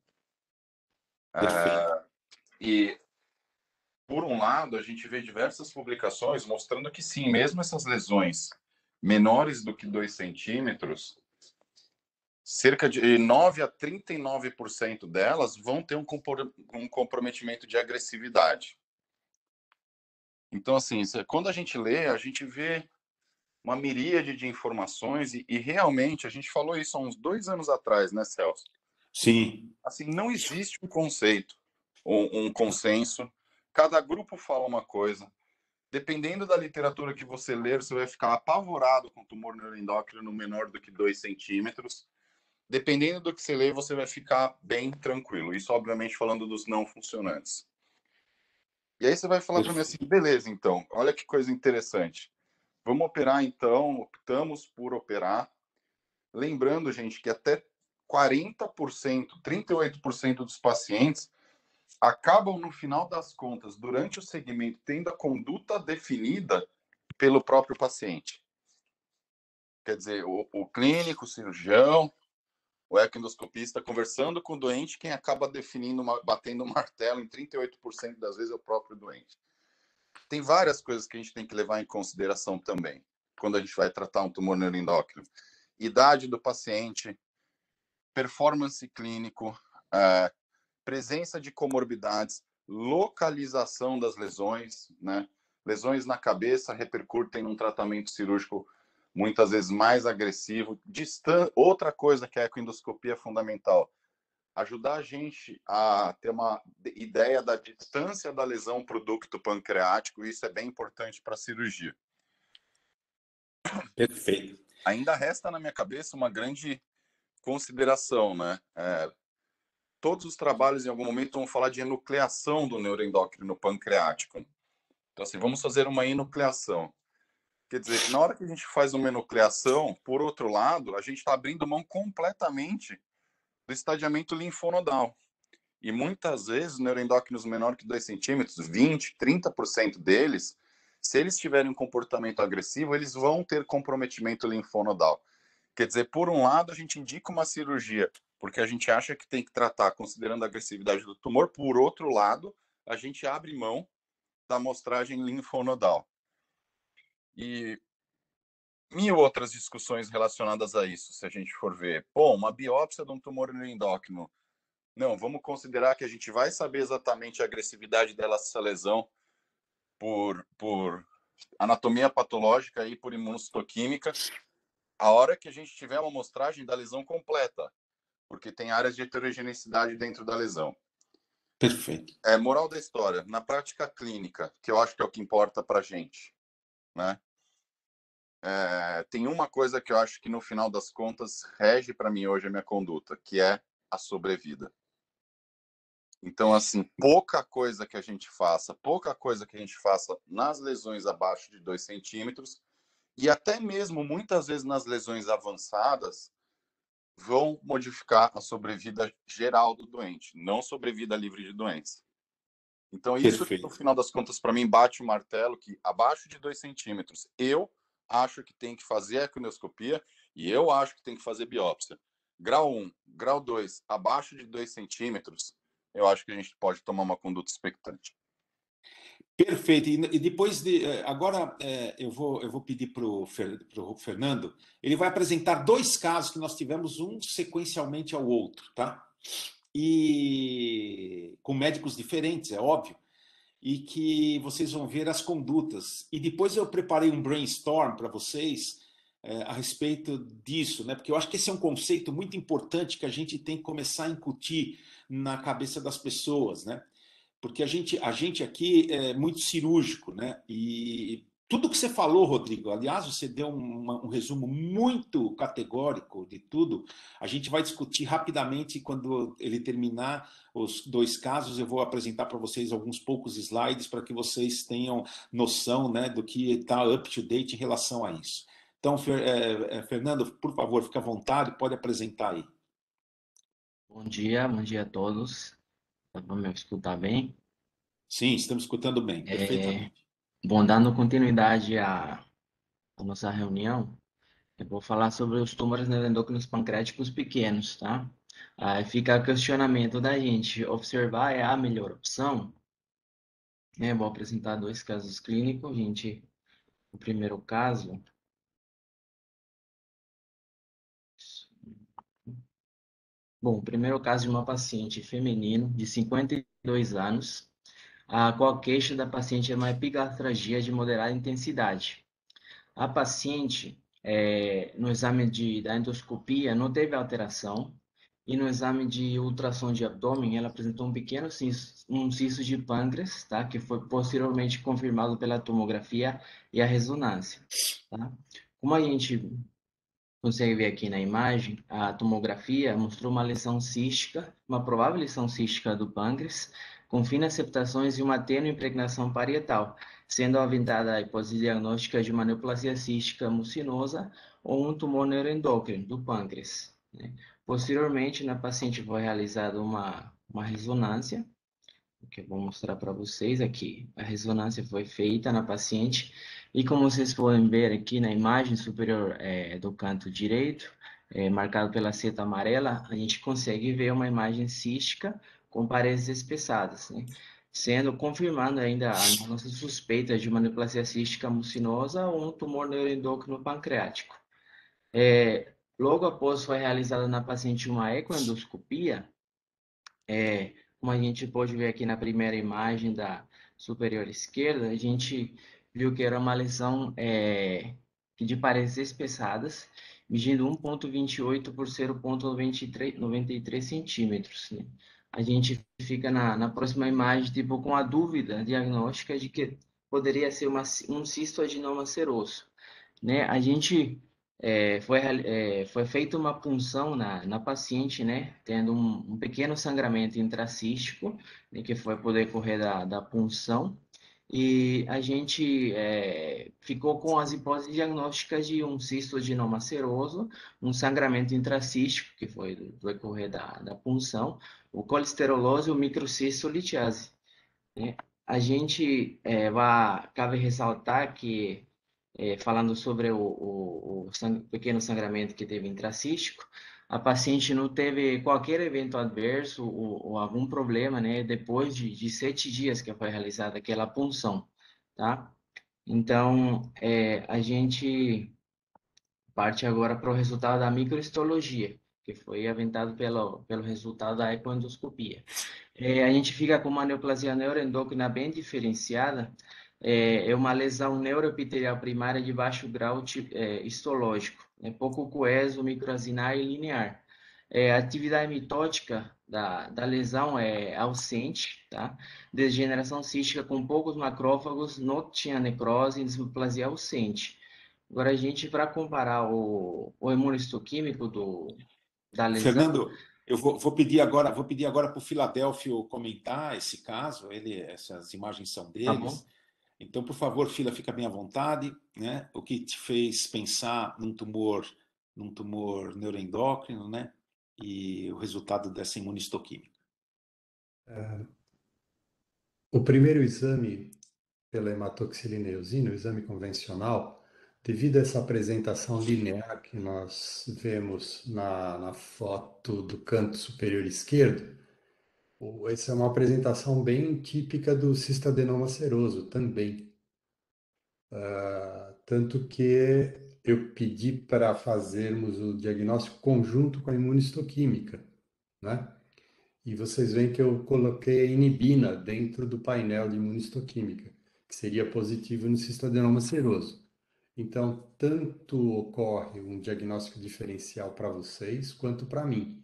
E, por um lado, a gente vê diversas publicações mostrando que sim, mesmo essas lesões menores do que 2 centímetros, cerca de 9 a 39% delas vão ter um comprometimento de agressividade. Então, assim, quando a gente lê, a gente vê uma miríade de informações e realmente, a gente falou isso há uns 2 anos atrás, né, Celso? Sim. Assim, não existe um conceito, um consenso. Cada grupo fala uma coisa. Dependendo da literatura que você ler, você vai ficar apavorado com tumor neuroendócrino menor do que 2 centímetros. Dependendo do que você ler, você vai ficar bem tranquilo. Isso, obviamente, falando dos não funcionantes. E aí você vai falar para mim assim, beleza, então, olha que coisa interessante. Vamos operar, então, optamos por operar. Lembrando, gente, que até 40%, 38% dos pacientes acabam, no final das contas, durante o segmento, tendo a conduta definida pelo próprio paciente. Quer dizer, o clínico, o cirurgião, o ecoendoscopista, conversando com o doente, quem acaba definindo, batendo o martelo em 38% das vezes é o próprio doente. Tem várias coisas que a gente tem que levar em consideração também, quando a gente vai tratar um tumor neuroendócrino. Idade do paciente, performance clínico, presença de comorbidades, localização das lesões, né? Lesões na cabeça repercutem num tratamento cirúrgico muitas vezes mais agressivo. Outra coisa que a ecoendoscopia é fundamental, ajudar a gente a ter uma ideia da distância da lesão para o ducto pancreático, isso é bem importante para a cirurgia. Perfeito. Ainda resta na minha cabeça uma grande consideração, né? Todos os trabalhos em algum momento vão falar de enucleação do neuroendócrino pancreático. Então, assim, vamos fazer uma enucleação. Quer dizer, na hora que a gente faz uma enucleação, por outro lado, a gente está abrindo mão completamente do estadiamento linfonodal. E muitas vezes, neuroendócrinos menores que 2 centímetros, 20%, 30% deles, se eles tiverem um comportamento agressivo, eles vão ter comprometimento linfonodal. Quer dizer, por um lado, a gente indica uma cirurgia porque a gente acha que tem que tratar considerando a agressividade do tumor. Por outro lado, a gente abre mão da amostragem linfonodal. E 1000 outras discussões relacionadas a isso, se a gente for ver. Bom, uma biópsia de um tumor neuroendócrino. Não, vamos considerar que a gente vai saber exatamente a agressividade dessa lesão por anatomia patológica e por imunohistoquímica, a hora que a gente tiver uma amostragem da lesão completa, porque tem áreas de heterogeneidade dentro da lesão. Perfeito. Moral da história, na prática clínica, que eu acho que é o que importa para a gente, né? Tem uma coisa que eu acho que, no final das contas, rege para mim hoje a minha conduta, que é a sobrevida. Então, assim, pouca coisa que a gente faça nas lesões abaixo de 2 centímetros, e até mesmo, muitas vezes, nas lesões avançadas, vão modificar a sobrevida geral do doente, não sobrevida livre de doença. Então, isso, no final das contas, para mim, bate o martelo que, abaixo de 2 centímetros, eu acho que tem que fazer ecoendoscopia e eu acho que tem que fazer biópsia. Grau 1, grau 2, abaixo de 2 centímetros, eu acho que a gente pode tomar uma conduta expectante. Perfeito. E depois agora eu vou pedir para o Fernando. Ele vai apresentar 2 casos que nós tivemos, um sequencialmente ao outro, tá? e com médicos diferentes, é óbvio, e que vocês vão ver as condutas. E depois eu preparei um brainstorm para vocês a respeito disso, né? Porque eu acho que esse é um conceito muito importante que a gente tem que começar a incutir na cabeça das pessoas, né? Porque a gente aqui é muito cirúrgico, né? E tudo que você falou, Rodrigo, aliás, você deu um resumo muito categórico de tudo. A gente vai discutir rapidamente quando ele terminar os dois casos. Eu vou apresentar para vocês alguns poucos slides para que vocês tenham noção, né, do que está up to date em relação a isso. Então, Fernando, por favor, fique à vontade, pode apresentar aí. Bom dia a todos. Dá para me escutar bem? Sim, estamos escutando bem, perfeitamente. Bom, dando continuidade à nossa reunião, eu vou falar sobre os tumores neuroendócrinos pancreáticos pequenos, tá? Aí fica o questionamento da gente, observar é a melhor opção? Vou apresentar dois casos clínicos, gente. O primeiro caso... Bom, o primeiro caso de uma paciente feminino de 52 anos, a qual queixa da paciente é uma epigastralgia de moderada intensidade. A paciente, no exame da endoscopia, não teve alteração, e no exame de ultrassom de abdômen, ela apresentou um pequeno cisto, um cisto de pâncreas, tá? Que foi posteriormente confirmado pela tomografia e a ressonância, tá? Como a gente consegue ver aqui na imagem, a tomografia mostrou uma lesão cística, uma provável lesão cística do pâncreas, com finas septações e uma tênue impregnação parietal, sendo aventada a hipótese diagnóstica de uma neoplasia cística mucinosa ou um tumor neuroendócrino do pâncreas, né? Posteriormente, na paciente foi realizada uma ressonância, que eu vou mostrar para vocês aqui. A ressonância foi feita na paciente e, como vocês podem ver aqui na imagem superior do canto direito, marcado pela seta amarela, a gente consegue ver uma imagem cística com paredes espessadas, né? Sendo confirmando ainda a nossa suspeita de uma neoplasia cística mucinosa ou um tumor neuroendócrino pancreático. Logo após foi realizada na paciente uma ecoendoscopia, como a gente pode ver aqui na primeira imagem da superior esquerda, a gente viu que era uma lesão de paredes espessadas, medindo 1,28 por 0,93 centímetros, né? A gente fica na próxima imagem, tipo, com a dúvida diagnóstica de que poderia ser um cistoadenoma seroso, né? A gente foi feita uma punção na paciente, né, tendo um pequeno sangramento intracístico, né, que foi por decorrer da punção, e a gente ficou com as hipóteses diagnósticas de um cistoadenoma seroso, um sangramento intracístico, que foi do decorrer da punção, o colesterolose e o microcisto litiase, né? A gente cabe ressaltar que falando sobre o pequeno sangramento que teve intracístico, a paciente não teve qualquer evento adverso ou algum problema, né, depois de 7 dias que foi realizada aquela punção, tá? Então, a gente parte agora para o resultado da microhistologia, que foi aventado pelo resultado da ecoendoscopia. A gente fica com uma neoplasia neuroendócrina bem diferenciada, é uma lesão neuroepitelial primária de baixo grau histológico, pouco coeso, microacinar e linear. A atividade mitótica da lesão é ausente, tá? Degeneração cística com poucos macrófagos, não tinha necrose, displasia ausente. Agora, a gente, para comparar o imunohistoquímico da lesão... Fernando, eu vou pedir agora para o Filadélfio comentar esse caso. Essas imagens são Tá bom? deles. Então, por favor, Fila, fica bem à vontade, né? O que te fez pensar num tumor neuroendócrino, né? E o resultado dessa imunistoquímica. O primeiro exame pela hematoxilina eosina, o exame convencional, devido a essa apresentação linear que nós vemos na foto do canto superior esquerdo, essa é uma apresentação bem típica do cistadenoma seroso também. Tanto que eu pedi para fazermos o diagnóstico conjunto com a imunistoquímica, né? E vocês veem que eu coloquei a inibina dentro do painel de imunistoquímica, que seria positivo no cistadenoma seroso. Então, tanto ocorre um diagnóstico diferencial para vocês, quanto para mim.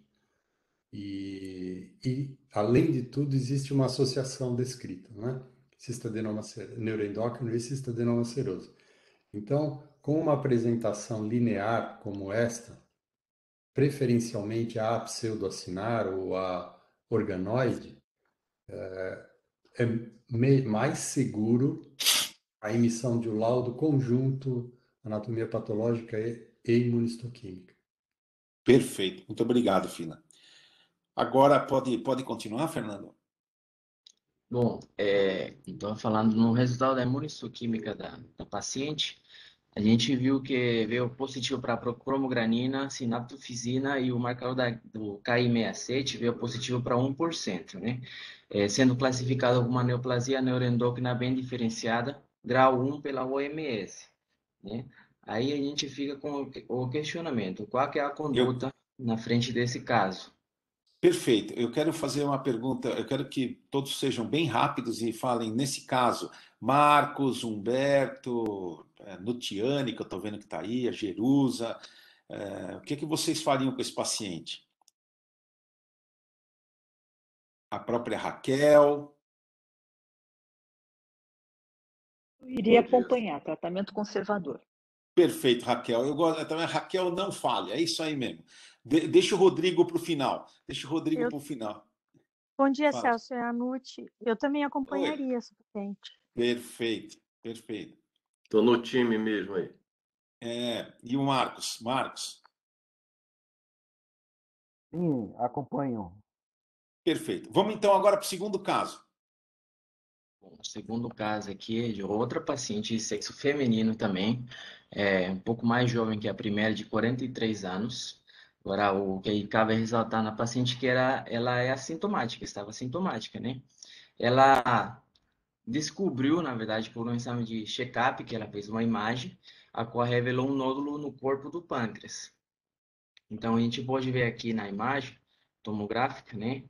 Além de tudo, existe uma associação descrita, não é? Cistadenoma neuroendócrino e cistadenoma seroso. Então, com uma apresentação linear como esta, preferencialmente a pseudoacinar ou a organoide, é mais seguro a emissão de um laudo conjunto, anatomia patológica e imunistoquímica. Perfeito. Muito obrigado, Fina. Agora pode continuar, Fernando? Bom, então falando no resultado da imunistoquímica da paciente, a gente viu que veio positivo para cromogranina, sinaptofisina e o marcador do KI67 veio positivo para 1%, né? Sendo classificado como uma neoplasia neuroendócrina bem diferenciada, grau 1 pela OMS, né? Aí a gente fica com o questionamento, qual que é a conduta na frente desse caso? Perfeito. Eu quero fazer uma pergunta, eu quero que todos sejam bem rápidos e falem, nesse caso, Marcos, Humberto, Nutiane, que eu estou vendo que está aí, a Jerusa, o que que vocês fariam com esse paciente? A própria Raquel? Eu iria acompanhar tratamento conservador. Perfeito, Raquel. Eu gosto também. Raquel, não fale. É isso aí mesmo. Deixa o Rodrigo para o final. Deixa o Rodrigo para o final. Bom dia, Fala. Celso. É a Nuti. Eu também acompanharia essa paciente. Perfeito, perfeito. Estou no time mesmo aí. E o Marcos? Marcos? Sim, acompanho. Perfeito. Vamos então agora para o segundo caso. Bom, o segundo caso aqui é de outra paciente de sexo feminino também, um pouco mais jovem que a primeira, de 43 anos. Agora, o que cabe ressaltar na paciente que ela é assintomática, estava assintomática, né? Ela descobriu, na verdade, por um exame de check-up, que ela fez uma imagem, a qual revelou um nódulo no corpo do pâncreas. Então, a gente pode ver aqui na imagem tomográfica, né?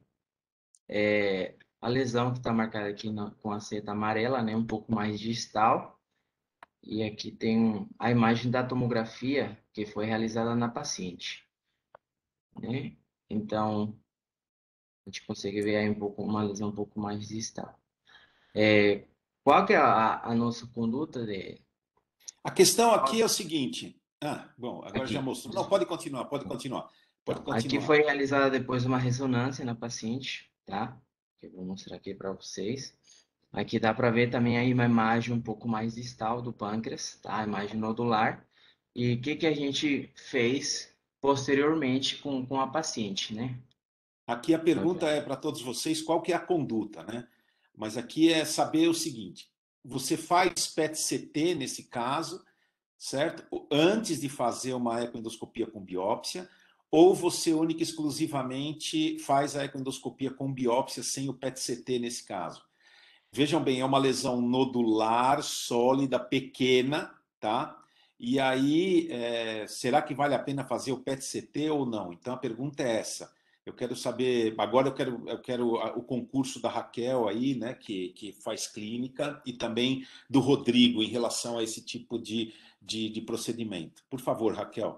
A lesão que está marcada aqui com a seta amarela, né? Um pouco mais distal. E aqui tem a imagem da tomografia que foi realizada na paciente, né? Então, a gente consegue ver aí uma lesão um pouco mais distal. Qual que é a nossa conduta A questão aqui é o seguinte. Bom, agora aqui? já mostrou. Não, pode continuar, pode continuar. Pode Então, aqui continuar. foi realizada depois uma ressonância na paciente, tá? Que eu vou mostrar aqui para vocês. Aqui dá para ver também aí uma imagem um pouco mais distal do pâncreas, tá? A imagem nodular. E o que a gente fez posteriormente com a paciente, né? Aqui a pergunta é para todos vocês, qual que é a conduta, né? Mas aqui é saber o seguinte, você faz PET-CT nesse caso, certo? Antes de fazer uma ecoendoscopia com biópsia, ou você única e exclusivamente faz a ecoendoscopia com biópsia sem o PET-CT nesse caso? Vejam bem, é uma lesão nodular, sólida, pequena, tá? E aí, será que vale a pena fazer o PET-CT ou não? Então a pergunta é essa. Eu quero saber, agora eu quero o concurso da Raquel aí, né, que faz clínica, e também do Rodrigo em relação a esse tipo de procedimento. Por favor, Raquel.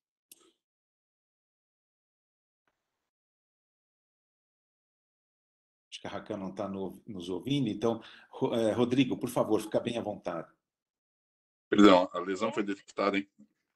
Acho que a Raquel não está nos ouvindo, então, Rodrigo, por favor, fica bem à vontade. Perdão, a lesão foi detectada, hein?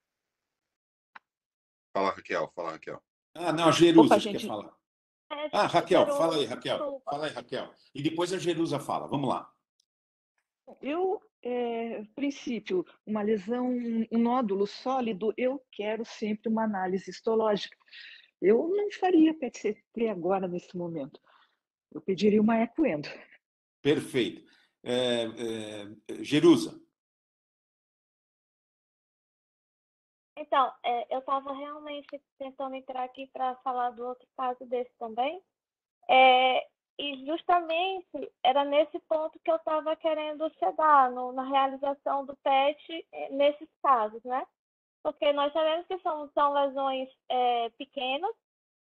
Fala, Raquel, fala, Raquel. Não, a Jerusa Opa, quer gente. falar. Raquel, fala aí, Raquel. Fala aí, Raquel. E depois a Jerusa fala. Vamos lá. Eu, princípio, uma lesão, um nódulo sólido, eu quero sempre uma análise histológica. Eu não faria PET-CT agora, nesse momento. Eu pediria uma ecoendo. Perfeito. Jerusa. Então, eu estava realmente tentando entrar aqui para falar do outro caso desse também. E justamente era nesse ponto que eu estava querendo chegar, na realização do PET nesses casos, né? Porque nós sabemos que são lesões pequenas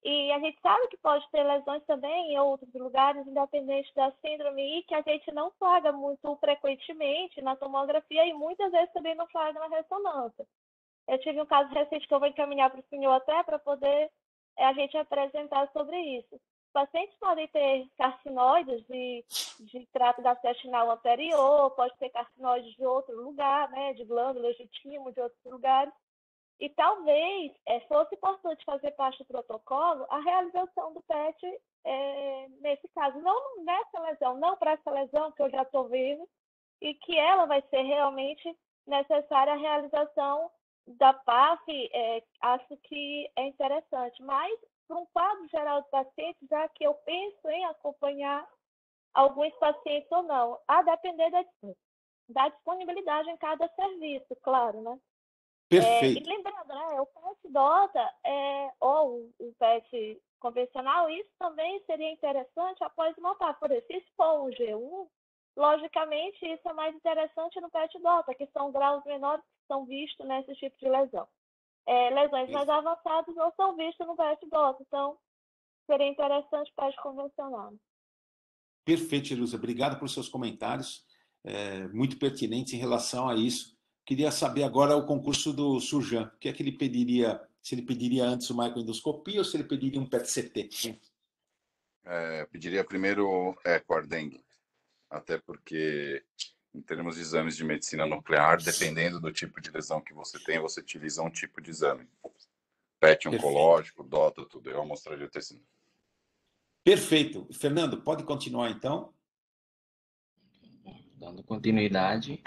E a gente sabe que pode ter lesões também em outros lugares, independente da síndrome, e que a gente não flagra muito frequentemente na tomografia e muitas vezes também não flagra na ressonância. Eu tive um caso recente que eu vou encaminhar para o senhor até para poder a gente apresentar sobre isso. Os pacientes podem ter carcinoides de trato gastrointestinal anterior, pode ter carcinoides de outro lugar, né, de glândulas de timo, de outros lugares. E talvez fosse importante fazer parte do protocolo a realização do PET nesse caso. Não nessa lesão, não para essa lesão que eu já estou vendo, e que ela vai ser realmente necessária a realização da PAF, acho que é interessante. Mas, para um quadro geral de pacientes, já que eu penso em acompanhar alguns pacientes ou não, a depender da disponibilidade em cada serviço, claro, né? E Perfeito. lembrando, né, o PET DOTA ou o PET convencional, isso também seria interessante após uma PAF. Por exemplo, se for um G1, logicamente isso é mais interessante no PET DOTA, que são graus menores que são vistos nesse tipo de lesão. Lesões mais avançadas não são vistas no PET DOTA, então seria interessante o PET convencional. Perfeito, Jerusa. Obrigado por seus comentários, muito pertinentes em relação a isso. Queria saber agora o concurso do Surjan. O que é que ele pediria? Se ele pediria antes uma ecoendoscopia ou se ele pediria um PET-CT? Pediria primeiro eco, Ardengue. Até porque, em termos de exames de medicina nuclear, dependendo do tipo de lesão que você tem, você utiliza um tipo de exame. PET oncológico, DOTA, tudo. Eu amostraria o tecido. Perfeito. Fernando, pode continuar então? Dando continuidade,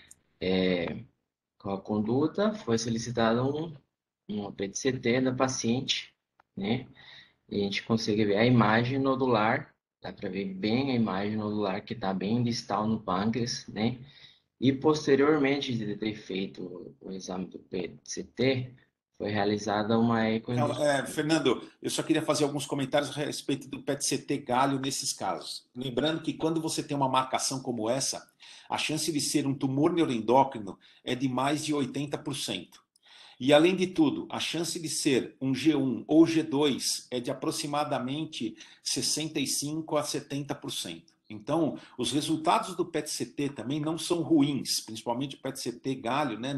com a conduta, foi solicitado um PET-CT da paciente, né? E a gente consegue ver a imagem nodular, dá para ver bem a imagem nodular que está bem distal no pâncreas, né? E posteriormente de ter feito o exame do PET-CT, foi realizada uma ecoendoscopia. Fernando, eu só queria fazer alguns comentários a respeito do PET-CT galho nesses casos. Lembrando que quando você tem uma marcação como essa, a chance de ser um tumor neuroendócrino é de mais de 80%. E, além de tudo, a chance de ser um G1 ou G2 é de aproximadamente 65% a 70%. Então, os resultados do PET-CT também não são ruins, principalmente o PET-CT galho, né?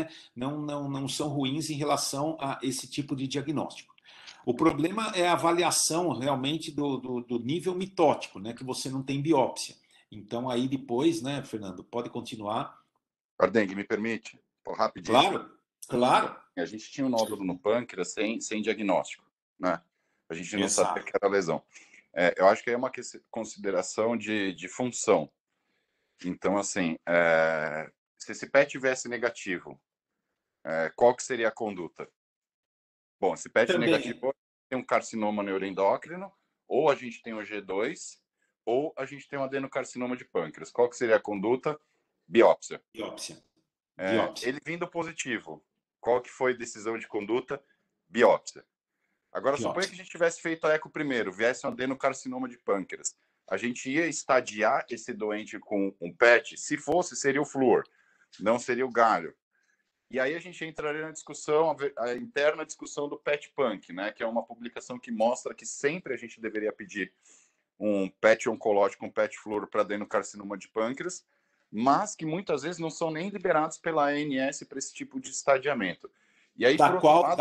Não são ruins em relação a esse tipo de diagnóstico. O problema é a avaliação realmente do nível mitótico, né? Que você não tem biópsia. Então, aí depois, né, Fernando, pode continuar. Ardengue, me permite? Rapidinho. Claro. A gente tinha um nódulo no pâncreas sem diagnóstico, né? A gente não sabia que era lesão. Eu acho que é uma consideração de função. Então, assim, se esse PET tivesse negativo, qual que seria a conduta? Bom, se PET negativo, tem um carcinoma neuroendócrino, ou a gente tem um G2, ou a gente tem um adenocarcinoma de pâncreas. Qual que seria a conduta? Biópsia. Biópsia. Ele vindo positivo, qual que foi a decisão de conduta? Biópsia. Agora, suponha que a gente tivesse feito a eco primeiro, viesse um adenocarcinoma de pâncreas. A gente ia estadiar esse doente com um PET? Se fosse, seria o flúor, não seria o galho. E aí a gente entraria na discussão, a interna discussão do PET-PUNC, né, que é uma publicação que mostra que sempre a gente deveria pedir um PET oncológico, um PET flúor para adenocarcinoma de pâncreas, mas que muitas vezes não são nem liberados pela ANS para esse tipo de estadiamento. E aí, da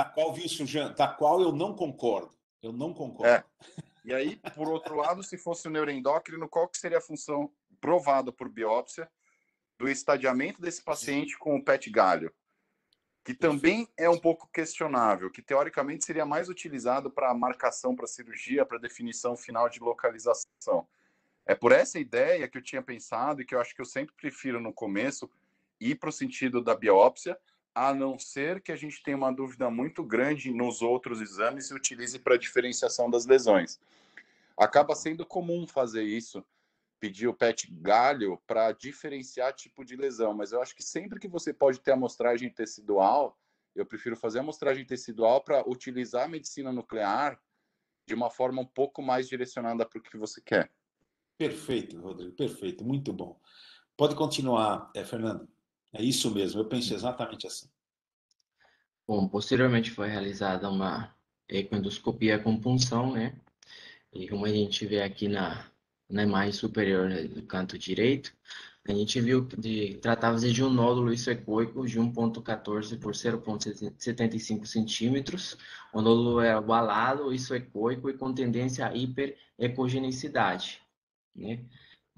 qual eu não concordo. Eu não concordo. E aí, por outro lado, se fosse o neuroendócrino, qual que seria a função provada por biópsia do estadiamento desse paciente com o PET galho? Que também é um pouco questionável, que teoricamente seria mais utilizado para marcação para cirurgia, para definição final de localização. É por essa ideia que eu tinha pensado e que eu acho que eu sempre prefiro no começo ir para o sentido da biópsia, a não ser que a gente tenha uma dúvida muito grande nos outros exames e utilize para diferenciação das lesões. Acaba sendo comum fazer isso, pedir o PET galho para diferenciar tipo de lesão, mas eu acho que sempre que você pode ter amostragem tecidual, eu prefiro fazer amostragem tecidual para utilizar a medicina nuclear de uma forma um pouco mais direcionada para o que você quer. Perfeito, Rodrigo, perfeito, muito bom. Pode continuar, Fernando. É isso mesmo, eu penso exatamente assim. Bom, posteriormente foi realizada uma ecoendoscopia com punção, né? E como a gente vê aqui na imagem superior, né, do canto direito, a gente viu que tratava-se de um nódulo isoecoico de 1,14 por 0,75 centímetros. O nódulo é ovalado, isoecoico e com tendência à hiperecogenicidade, né?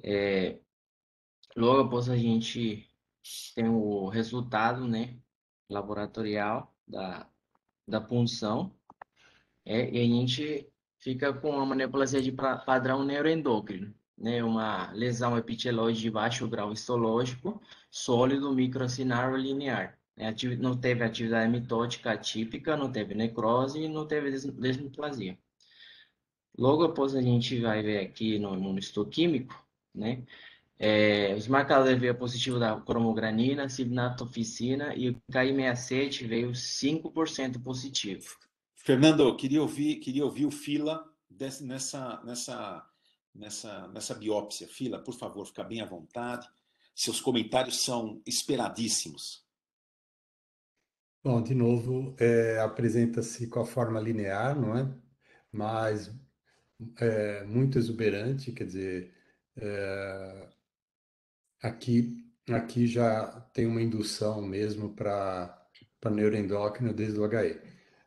Logo após a gente tem o resultado, né, laboratorial da punção, e a gente fica com uma neoplasia de padrão neuroendócrino, né, uma lesão epitelioide de baixo grau histológico, sólido microacinário linear. Não teve atividade mitótica atípica, não teve necrose e não teve desmoplasia. Logo após a gente vai ver aqui no histoquímico, né, os marcadores veio positivo da cromogranina, sibnatoficina e o KI67 veio 5% positivo. Fernando, queria ouvir o Fila nessa biópsia. Fila, por favor, fica bem à vontade. Seus comentários são esperadíssimos. Bom, de novo, apresenta-se com a forma linear, não é? Mas muito exuberante, quer dizer, aqui já tem uma indução mesmo para neuroendócrino desde o HE.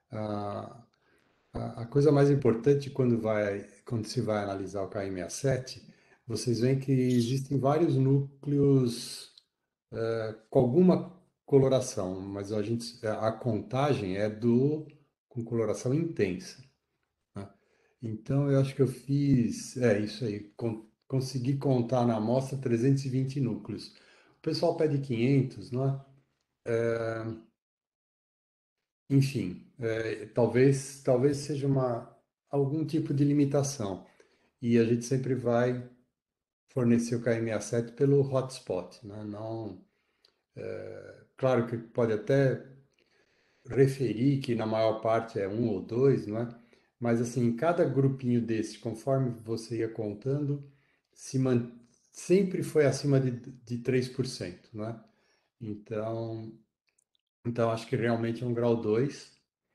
A coisa mais importante quando se vai analisar o KM67, vocês veem que existem vários núcleos com alguma coloração, mas a contagem é com coloração intensa, né? Então, eu acho que eu fiz, isso aí, consegui contar na amostra 320 núcleos. O pessoal pede 500, não é? Enfim, talvez seja algum tipo de limitação. E a gente sempre vai fornecer o KM67 pelo hotspot, né? Não, claro que pode até referir que na maior parte é um ou dois, não é? Mas assim, cada grupinho desse, conforme você ia contando, sempre foi acima de 3%, não é? Então acho que realmente é um grau 2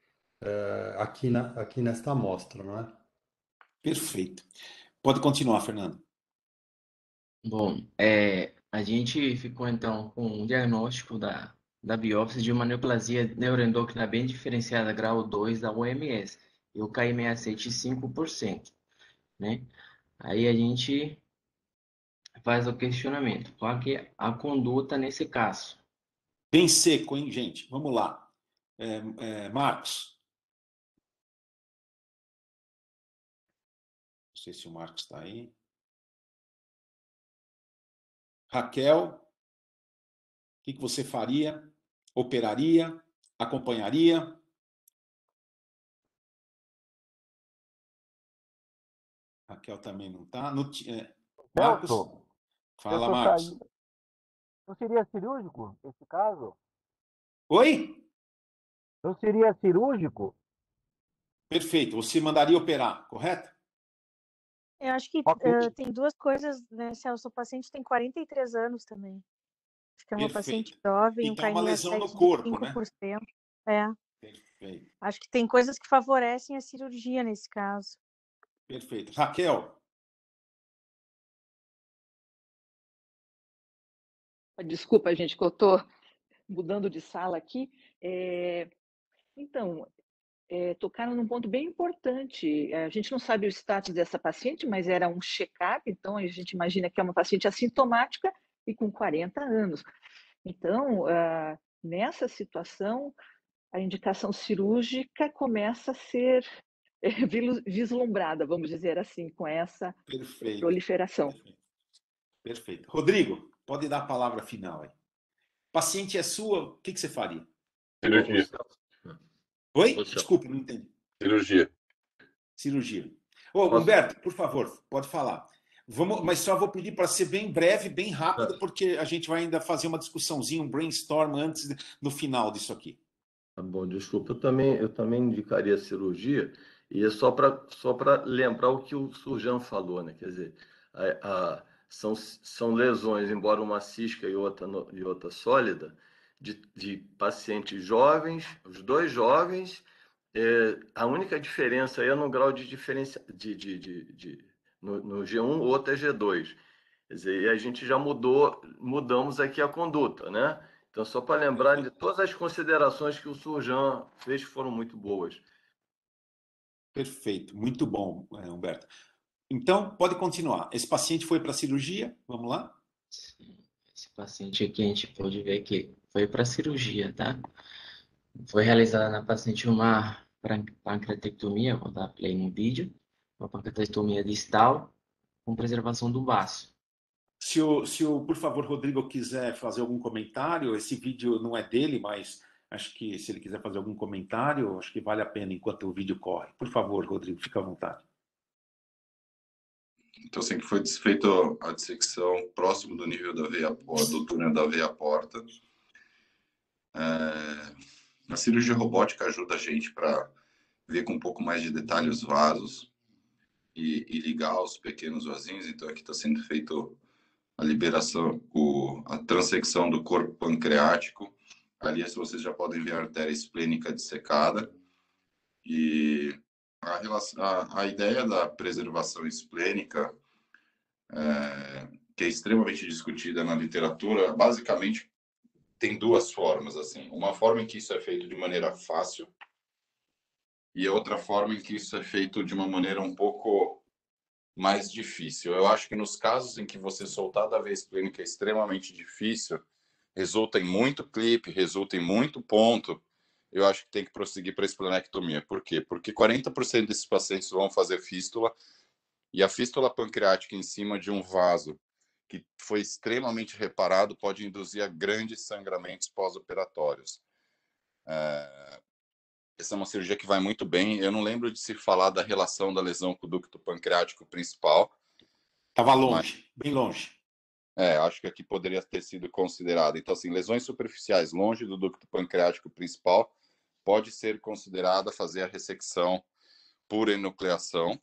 aqui nesta amostra, não é? Perfeito. Pode continuar, Fernando. Bom, a gente ficou então com um diagnóstico da biópsia de uma neoplasia neuroendócrina bem diferenciada, grau 2 da OMS, e o KI67 5%, né? Aí a gente faz o questionamento, qual que é a conduta nesse caso? Bem seco, hein, gente? Vamos lá. Marcos. Não sei se o Marcos está aí. Raquel, o que você faria? Operaria? Acompanharia? Raquel também não está. Marcos? Celso, eu Fala, estou Marcos. saindo. Não seria cirúrgico esse caso? Oi? Não seria cirúrgico? Perfeito. Você mandaria operar, correto? Eu acho que Ok. tem duas coisas, né, Celso? O paciente tem 43 anos também. Acho que é uma paciente Perfeito. jovem, um Então, é uma lesão no KM7 de corpo, né? 5%. É. Perfeito. Acho que tem coisas que favorecem a cirurgia nesse caso. Perfeito. Raquel, Desculpa, gente, que eu estou mudando de sala aqui. Então, tocaram num ponto bem importante. A gente não sabe o status dessa paciente, mas era um check-up, então a gente imagina que é uma paciente assintomática e com 40 anos. Então, nessa situação, a indicação cirúrgica começa a ser vislumbrada, vamos dizer assim, com essa perfeito. proliferação. Perfeito. Rodrigo, pode dar a palavra final aí. Paciente é sua, o que você faria? Cirurgia. Oi? Desculpa, não entendi. Cirurgia. Humberto, por favor, pode falar. Mas só vou pedir para ser bem breve, bem rápido, porque a gente vai ainda fazer uma discussãozinha, um brainstorm no final disso aqui. Tá bom, desculpa. Eu também indicaria cirurgia, e é só para lembrar o que o Surjan falou, né? Quer dizer, são lesões, embora uma cisca e outra sólida, de pacientes jovens, os dois jovens, A única diferença aí é no grau de diferença no G1, o outro é G2. Quer dizer, e a gente já mudamos aqui a conduta, né? Então, só para lembrar de todas as considerações que o Surjan fez, que foram muito boas. Perfeito, muito bom, Humberto. Então, pode continuar. Esse paciente foi para a cirurgia, vamos lá? Sim, esse paciente aqui a gente pode ver que foi para cirurgia, tá? Foi realizada na paciente uma pancreatectomia, vou dar play no vídeo, uma pancreatectomia distal com preservação do baço. Se por favor, Rodrigo quiser fazer algum comentário, esse vídeo não é dele, mas acho que se ele quiser fazer algum comentário, acho que vale a pena enquanto o vídeo corre. Por favor, Rodrigo, fica à vontade. Então, assim, que foi feita a dissecção próximo do nível da veia, do túnel da veia porta. A cirurgia robótica ajuda a gente para ver com um pouco mais de detalhe os vasos e ligar os pequenos vasinhos. Então, aqui está sendo feito a liberação, a transecção do corpo pancreático. Ali, vocês já podem ver a artéria esplênica dissecada. E a ideia da preservação esplênica, que é extremamente discutida na literatura, basicamente tem duas formas. Assim, uma forma em que isso é feito de maneira fácil e outra forma em que isso é feito de uma maneira um pouco mais difícil. Eu acho que nos casos em que você soltar da veia esplênica é extremamente difícil, resulta em muito clipe, resulta em muito ponto, eu acho que tem que prosseguir para a esplenectomia. Por quê? Porque 40% desses pacientes vão fazer fístula, e a fístula pancreática em cima de um vaso que foi extremamente reparado pode induzir a grandes sangramentos pós-operatórios. Essa é uma cirurgia que vai muito bem. Eu não lembro de se falar da relação da lesão com o ducto pancreático principal. Estava longe, bem longe. Acho que aqui poderia ter sido considerado. Então, assim, lesões superficiais longe do ducto pancreático principal pode ser considerada fazer a ressecção por enucleação.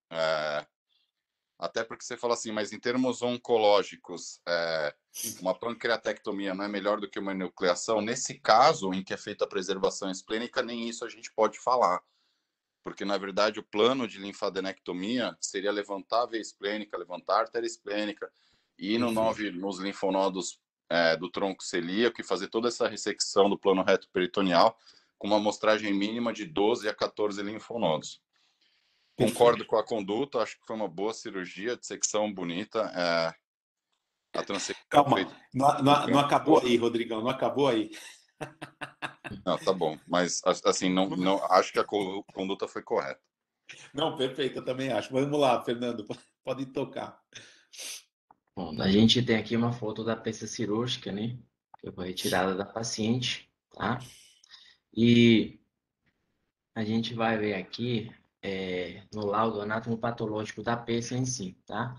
Até porque você fala assim, mas em termos oncológicos, uma pancreatectomia não é melhor do que uma enucleação? Nesse caso, em que é feita a preservação esplênica, nem isso a gente pode falar. Porque, na verdade, o plano de linfadenectomia seria levantar a veia esplênica, levantar a artéria esplênica, ir nos linfonodos do tronco celíaco e fazer toda essa ressecção do plano reto peritoneal com uma amostragem mínima de 12 a 14 linfonodos. Concordo com a conduta, acho que foi uma boa cirurgia, dissecção bonita. A transecção. Calma, não acabou aí, Rodrigão, não acabou aí. Não, tá bom, mas assim, não acho que a conduta foi correta. Não, perfeito, eu também acho. Vamos lá, Fernando, pode tocar. Bom, a gente tem aqui uma foto da peça cirúrgica, né? Que foi retirada da paciente, tá? E a gente vai ver aqui no laudo anatomopatológico da peça em si, tá?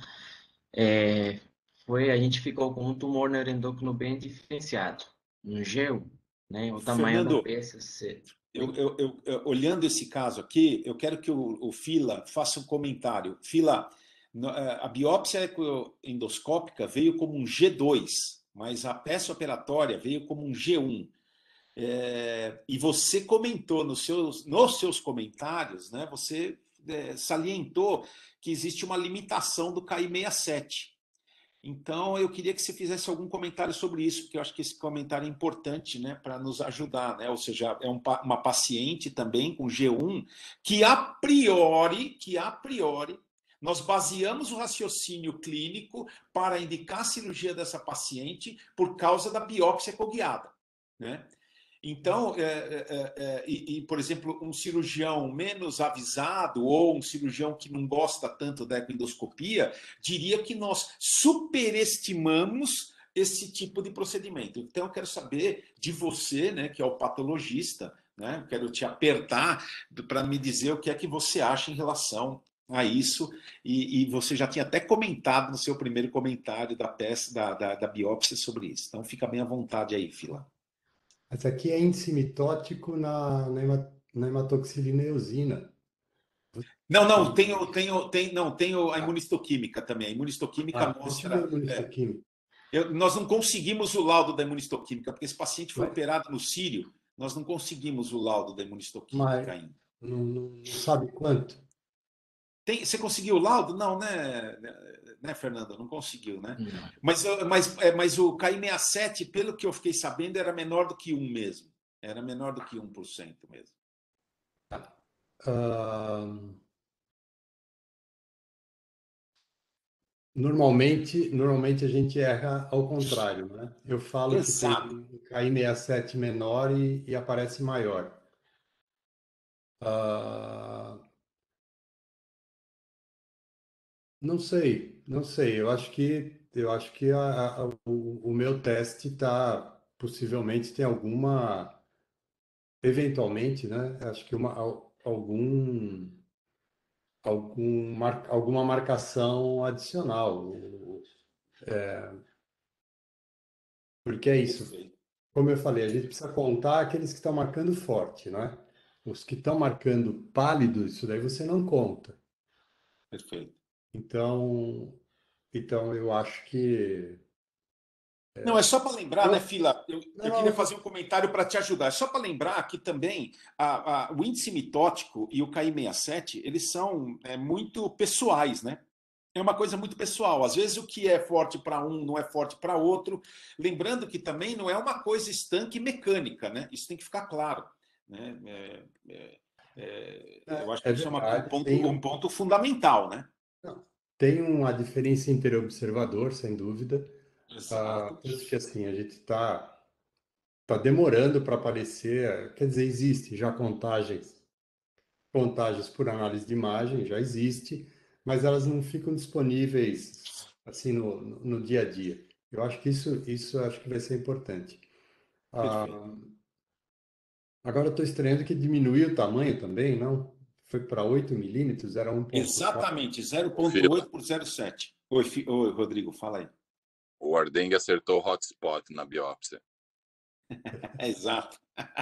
A gente ficou com um tumor neuroendócrino bem diferenciado, um G1, né? O tamanho Fernando, da peça... olhando esse caso aqui, eu quero que o Fila faça um comentário. Fila, a biópsia endoscópica veio como um G2, mas a peça operatória veio como um G1. E você comentou nos seus comentários, né? Você salientou que existe uma limitação do KI67. Então, eu queria que você fizesse algum comentário sobre isso, porque eu acho que esse comentário é importante, né, para nos ajudar, né? Ou seja, é uma paciente também com G1 que a priori, nós baseamos o raciocínio clínico para indicar a cirurgia dessa paciente por causa da biópsia coguiada, né? Então, por exemplo, um cirurgião menos avisado ou um cirurgião que não gosta tanto da ecoendoscopia diria que nós superestimamos esse tipo de procedimento. Então, eu quero saber de você, né, que é o patologista, né, eu quero te apertar para me dizer o que é que você acha em relação a isso. E você já tinha até comentado no seu primeiro comentário da peça, da biópsia sobre isso. Então, fica bem à vontade aí, Fila. Mas aqui é índice mitótico na hematoxilina eosina. Não, tem a imunistoquímica também. A imunistoquímica mostra. Nós não conseguimos o laudo da imunistoquímica, porque esse paciente foi operado no Sírio, nós não conseguimos o laudo da imunistoquímica ainda. não sabe quanto? Você conseguiu o laudo? Não, né, Fernanda? Não conseguiu, né? Não. Mas o KI67, pelo que eu fiquei sabendo, era menor do que 1 mesmo. Era menor do que 1% mesmo. Ah, normalmente a gente erra ao contrário, né? Eu falo que tem Exato. um KI67 menor e aparece maior. Ah, não sei. Eu acho que o meu teste tá possivelmente tem eventualmente, né? Acho que alguma marcação adicional, porque é isso. Perfeito. Como eu falei, a gente precisa contar aqueles que estão marcando forte, né? Os que estão marcando pálido, isso daí você não conta. Perfeito. Então, eu acho que Não, é só para lembrar, né, eu, Fila? não, Eu queria não, fazer um comentário para te ajudar. É só para lembrar que também o índice mitótico e o KI67, eles são muito pessoais, né? É uma coisa muito pessoal. Às vezes o que é forte para um não é forte para outro. Lembrando que também não é uma coisa estanque mecânica, né? Isso tem que ficar claro, né? Eu acho que é isso é verdade. um ponto fundamental, né? Não, tem uma diferença interobservador, sem dúvida. Exato. Tanto que assim, a gente tá demorando para aparecer, quer dizer, existe já contagens por análise de imagem, já existe, mas elas não ficam disponíveis assim no dia a dia. Eu acho que isso acho que vai ser importante. Perfeito. Ah, agora eu estou estranhando que diminuiu o tamanho também, não? Foi para 8 milímetros, era 1,4. Exatamente, Ô, Fila, 0,8 por 0,7. Oi, Rodrigo, fala aí. o Ardengue acertou o hotspot na biópsia. Exato.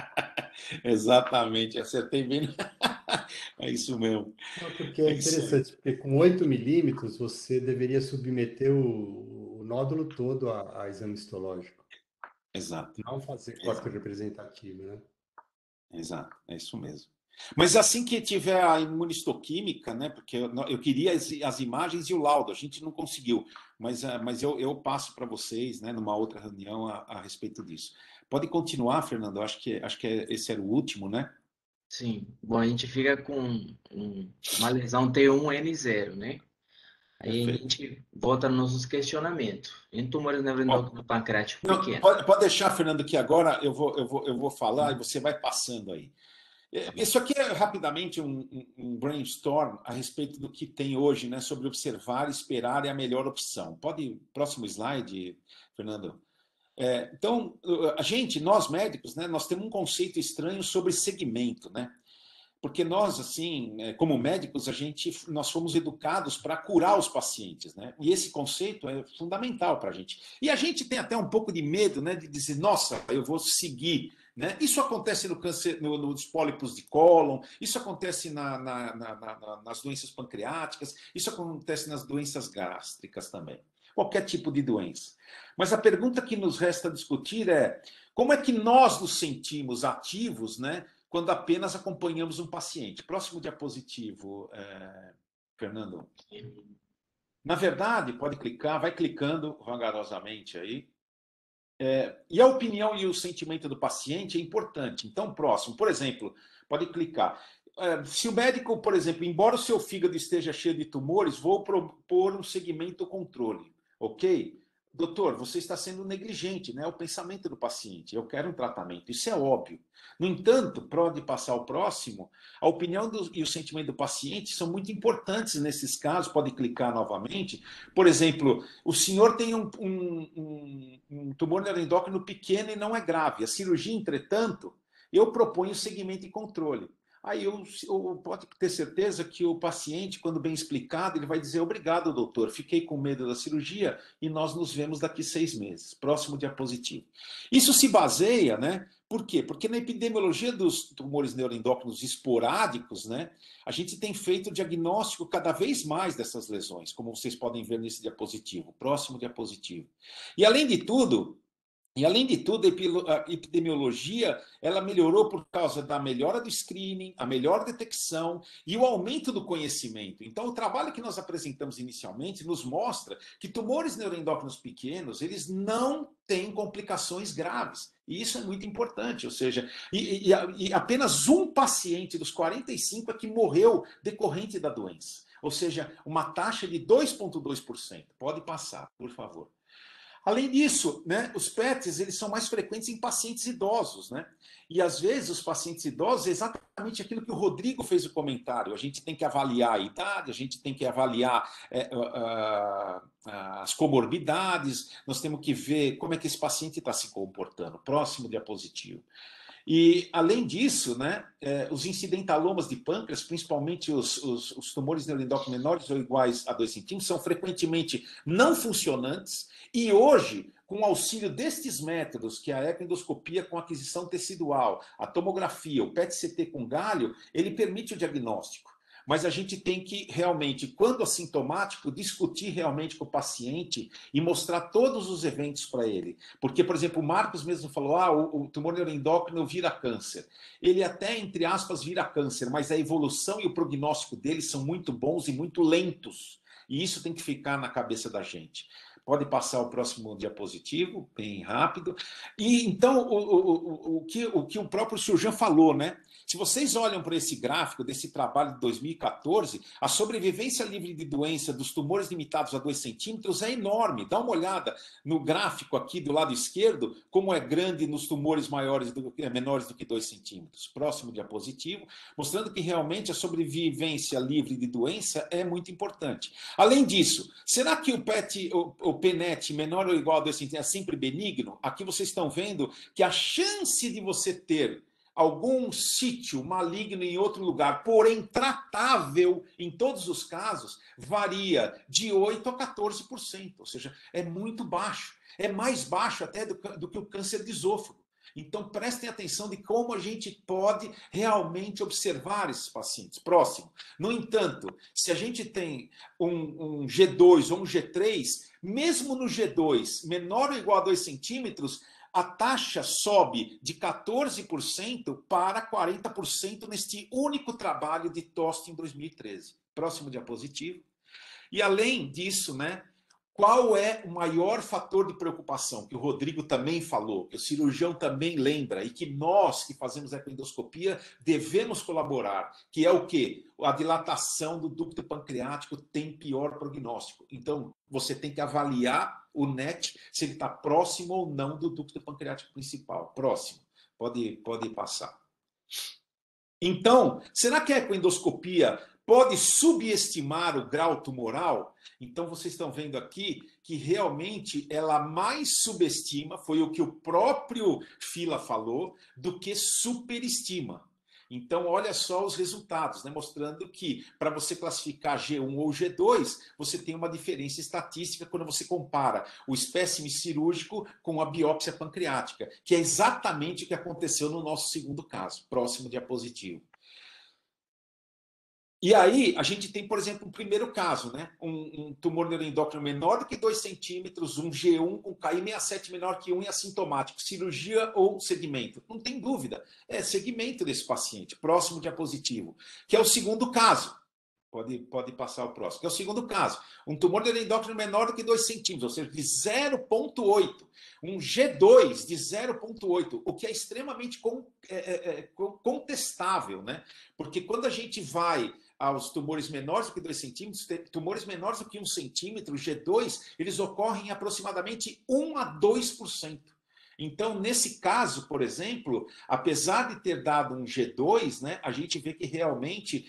Exatamente, acertei bem. É isso mesmo. Não, porque É é isso aí. interessante, porque com 8 milímetros você deveria submeter o nódulo todo a exame histológico, Exato. não fazer corte Exato. representativo, né? Exato. É isso mesmo. Mas assim que tiver a imunistoquímica, né? Porque eu queria as imagens e o laudo, a gente não conseguiu, mas eu passo para vocês, né, numa outra reunião a respeito disso. Pode continuar, Fernando. Acho que esse era o último, né? Sim. Bom, a gente fica com uma lesão T1N0, né? Aí a Perfeito. gente volta nos nossos questionamentos. Em tumores Bom, neuroendócrinos pancreático não, pequeno. pode deixar, Fernando, que agora eu vou falar e você vai passando aí. Tá bom. Isso aqui é rapidamente um brainstorm a respeito do que tem hoje, né, sobre observar, esperar é a melhor opção. Próximo slide, Fernando. Então, nós médicos, né, nós temos um conceito estranho sobre segmento, né? Porque nós, assim, como médicos, nós fomos educados para curar os pacientes, né? E esse conceito é fundamental para a gente. E a gente tem até um pouco de medo, né, de dizer, nossa, eu vou seguir, né? Isso acontece no câncer, nos pólipos de cólon, isso acontece nas doenças pancreáticas, isso acontece nas doenças gástricas também. Qualquer tipo de doença. Mas a pergunta que nos resta discutir é como é que nós nos sentimos ativos, né? Quando apenas acompanhamos um paciente. Próximo diapositivo, Fernando. Na verdade, pode clicar, vai clicando vagarosamente aí. E a opinião e o sentimento do paciente é importante. Então, próximo, por exemplo, pode clicar. Se o médico, por exemplo, embora o seu fígado esteja cheio de tumores, vou propor um segmento controle, ok? Doutor, você está sendo negligente, né? O pensamento do paciente. Eu quero um tratamento. Isso é óbvio. No entanto, pode passar ao próximo. A opinião e o sentimento do paciente são muito importantes nesses casos. Pode clicar novamente. Por exemplo, o senhor tem um tumor neuroendócrino pequeno e não é grave. A cirurgia, entretanto, eu proponho segmento e controle. Aí eu pode ter certeza que o paciente, quando bem explicado, ele vai dizer obrigado, doutor, fiquei com medo da cirurgia e nós nos vemos daqui 6 meses. Próximo diapositivo. Isso se baseia, né? Por quê? Porque na epidemiologia dos tumores neuroendócrinos esporádicos, né, a gente tem feito o diagnóstico cada vez mais dessas lesões, como vocês podem ver nesse diapositivo. Próximo diapositivo. E além de tudo, E, além de tudo, a epidemiologia ela melhorou por causa da melhora do screening, a melhor detecção e o aumento do conhecimento. Então, o trabalho que nós apresentamos inicialmente nos mostra que tumores neuroendócrinos pequenos, eles não têm complicações graves. E isso é muito importante, ou seja, e apenas um paciente dos 45 é que morreu decorrente da doença. Ou seja, uma taxa de 2,2%. Pode passar, por favor. Além disso, né, os PETs eles são mais frequentes em pacientes idosos, né? E às vezes os pacientes idosos é exatamente aquilo que o Rodrigo fez o comentário. A gente tem que avaliar a idade, a gente tem que avaliar as comorbidades, nós temos que ver como é que esse paciente está se comportando. Próximo diapositivo. E, além disso, né, os incidentalomas de pâncreas, principalmente os tumores neuroendócrinos menores ou iguais a 2 centímetros, são frequentemente não funcionantes e hoje, com o auxílio destes métodos, que é a ecoendoscopia com aquisição tecidual, a tomografia, o PET-CT com galho, ele permite o diagnóstico. Mas a gente tem que realmente, quando assintomático, discutir realmente com o paciente e mostrar todos os eventos para ele. Porque, por exemplo, o Marcos mesmo falou, o tumor neuroendócrino vira câncer. Ele até, entre aspas, vira câncer, mas a evolução e o prognóstico dele são muito bons e muito lentos. E isso tem que ficar na cabeça da gente. Pode passar o próximo diapositivo, bem rápido. E então, o que o próprio cirurgião falou, né? Se vocês olham para esse gráfico desse trabalho de 2014, a sobrevivência livre de doença dos tumores limitados a 2 centímetros é enorme. Dá uma olhada no gráfico aqui do lado esquerdo, como é grande nos tumores menores do que 2 centímetros. Próximo diapositivo, mostrando que realmente a sobrevivência livre de doença é muito importante. Além disso, será que o PNET menor ou igual a 2 centímetros é sempre benigno? Aqui vocês estão vendo que a chance de você ter algum sítio maligno em outro lugar, porém tratável em todos os casos, varia de 8% a 14%, ou seja, é muito baixo. É mais baixo até do que o câncer de esôfago. Então, prestem atenção de como a gente pode realmente observar esses pacientes. Próximo. No entanto, se a gente tem um G2 ou um G3, mesmo no G2 menor ou igual a 2 centímetros, a taxa sobe de 14% para 40% neste único trabalho de Tost em 2013. Próximo diapositivo. E, além disso, né, qual é o maior fator de preocupação? Que o Rodrigo também falou, que o cirurgião também lembra, e que nós, que fazemos a endoscopia, devemos colaborar, que é o quê? A dilatação do ducto pancreático tem pior prognóstico. Então, você tem que avaliar o NET, se ele está próximo ou não do ducto pancreático principal. Próximo. Pode passar. Então, será que a ecoendoscopia pode subestimar o grau tumoral? Então, vocês estão vendo aqui que realmente ela mais subestima, foi o que o próprio Fila falou, do que superestima. Então, olha só os resultados, né? Mostrando que para você classificar G1 ou G2, você tem uma diferença estatística quando você compara o espécime cirúrgico com a biópsia pancreática, que é exatamente o que aconteceu no nosso segundo caso. Próximo diapositivo. E aí, a gente tem, por exemplo, um primeiro caso, né? Um tumor neuroendócrino menor do que 2 centímetros, um G1 com KI67 menor que 1 e assintomático. Cirurgia ou segmento? Não tem dúvida. É segmento desse paciente. Próximo diapositivo. Que é o segundo caso. Pode passar o próximo. Que é o segundo caso. Um tumor neuroendócrino menor do que 2 centímetros, ou seja, de 0,8. Um G2 de 0,8, o que é extremamente contestável, né? Porque quando a gente vai aos tumores menores do que 2 centímetros, tumores menores do que 1 centímetro, G2, eles ocorrem em aproximadamente 1 a 2%. Então, nesse caso, por exemplo, apesar de ter dado um G2, né, a gente vê que realmente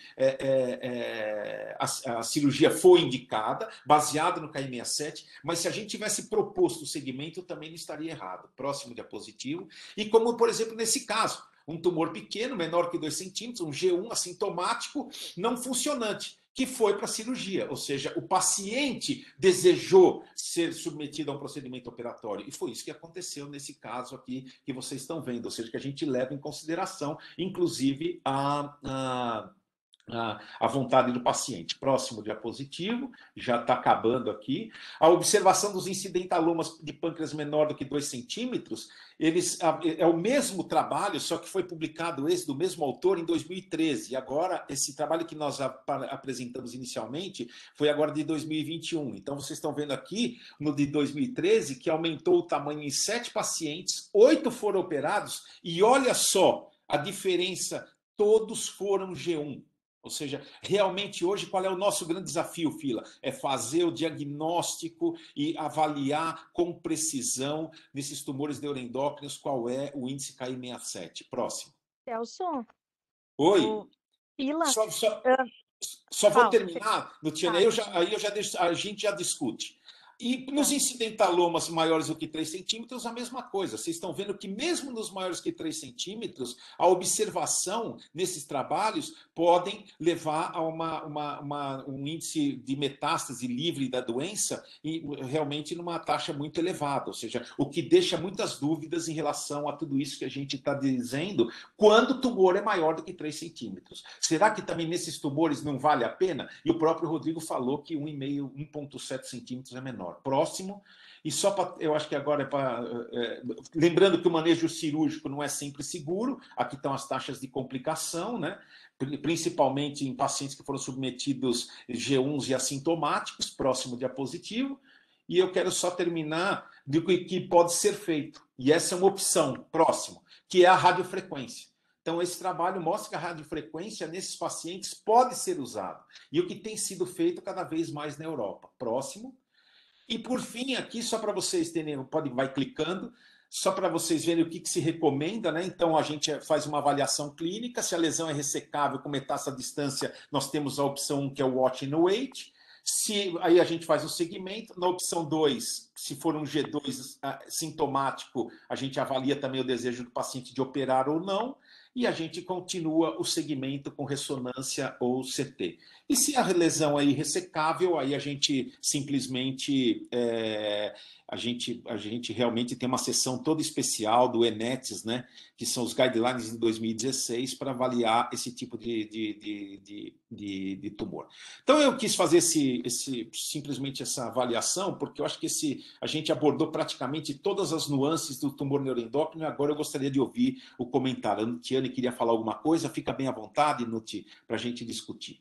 a cirurgia foi indicada, baseada no KI67, mas se a gente tivesse proposto o segmento, também não estaria errado. Próximo diapositivo. E como, por exemplo, nesse caso, um tumor pequeno, menor que 2 centímetros, um G1 assintomático, não funcionante, que foi para a cirurgia, ou seja, o paciente desejou ser submetido a um procedimento operatório, e foi isso que aconteceu nesse caso aqui que vocês estão vendo, ou seja, que a gente leva em consideração, inclusive, a vontade do paciente. Próximo diapositivo, já está acabando aqui. A observação dos incidentalomas de pâncreas menor do que 2 centímetros, é o mesmo trabalho, só que foi publicado esse do mesmo autor em 2013. E agora, esse trabalho que nós apresentamos inicialmente foi agora de 2021. Então, vocês estão vendo aqui, no de 2013, que aumentou o tamanho em 7 pacientes, 8 foram operados, e olha só a diferença, todos foram G1. Ou seja, realmente hoje qual é o nosso grande desafio, Fila? É fazer o diagnóstico e avaliar com precisão nesses tumores neuroendócrinos qual é o índice KI67. Próximo. Celso, Oi. Fila. Só vou terminar, Nutiana, a gente já discute. E nos incidentalomas maiores do que 3 centímetros, a mesma coisa. Vocês estão vendo que mesmo nos maiores que 3 centímetros, a observação nesses trabalhos podem levar a um índice de metástase livre da doença e realmente numa taxa muito elevada. Ou seja, o que deixa muitas dúvidas em relação a tudo isso que a gente está dizendo quando o tumor é maior do que 3 centímetros. Será que também nesses tumores não vale a pena? E o próprio Rodrigo falou que 1,7 centímetros é menor. Próximo. E só para, eu acho que agora é para. Lembrando que o manejo cirúrgico não é sempre seguro, aqui estão as taxas de complicação, né? Principalmente em pacientes que foram submetidos G1s e assintomáticos, próximo diapositivo. E eu quero só terminar do que pode ser feito. E essa é uma opção, próximo, que é a radiofrequência. Então, esse trabalho mostra que a radiofrequência nesses pacientes pode ser usado. E o que tem sido feito cada vez mais na Europa. Próximo. E, por fim, aqui, só para vocês terem, vai clicando, só para vocês verem o que se recomenda, né? Então, a gente faz uma avaliação clínica. Se a lesão é ressecável com metástase à distância, nós temos a opção 1, que é o Watch and Wait. Aí a gente faz o segmento. Na opção 2, se for um G2 sintomático, a gente avalia também o desejo do paciente de operar ou não. E a gente continua o segmento com ressonância ou CT. E se a lesão é irressecável, aí a gente simplesmente a gente realmente tem uma sessão toda especial do ENETS, né, que são os guidelines de 2016 para avaliar esse tipo de tumor. Então eu quis fazer simplesmente essa avaliação, porque eu acho que a gente abordou praticamente todas as nuances do tumor neuroendócrino, e agora eu gostaria de ouvir o comentário. A Nutiane queria falar alguma coisa, fica bem à vontade, Nuti, para a gente discutir.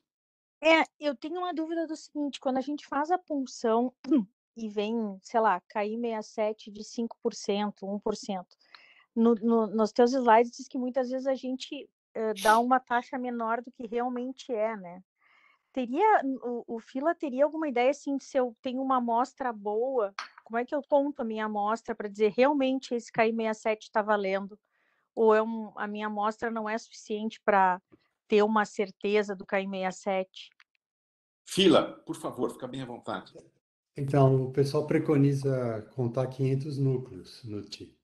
Eu tenho uma dúvida do seguinte, quando a gente faz a punção e vem, sei lá, KI67 de 5%, 1%, nos teus slides diz que muitas vezes a gente dá uma taxa menor do que realmente é, né? O Fila teria alguma ideia, assim, de se eu tenho uma amostra boa, como é que eu conto a minha amostra para dizer realmente esse KI67 está valendo? Ou a minha amostra não é suficiente para ter uma certeza do KI67? Fila, por favor, fica bem à vontade. Então, o pessoal preconiza contar 500 núcleos no TI.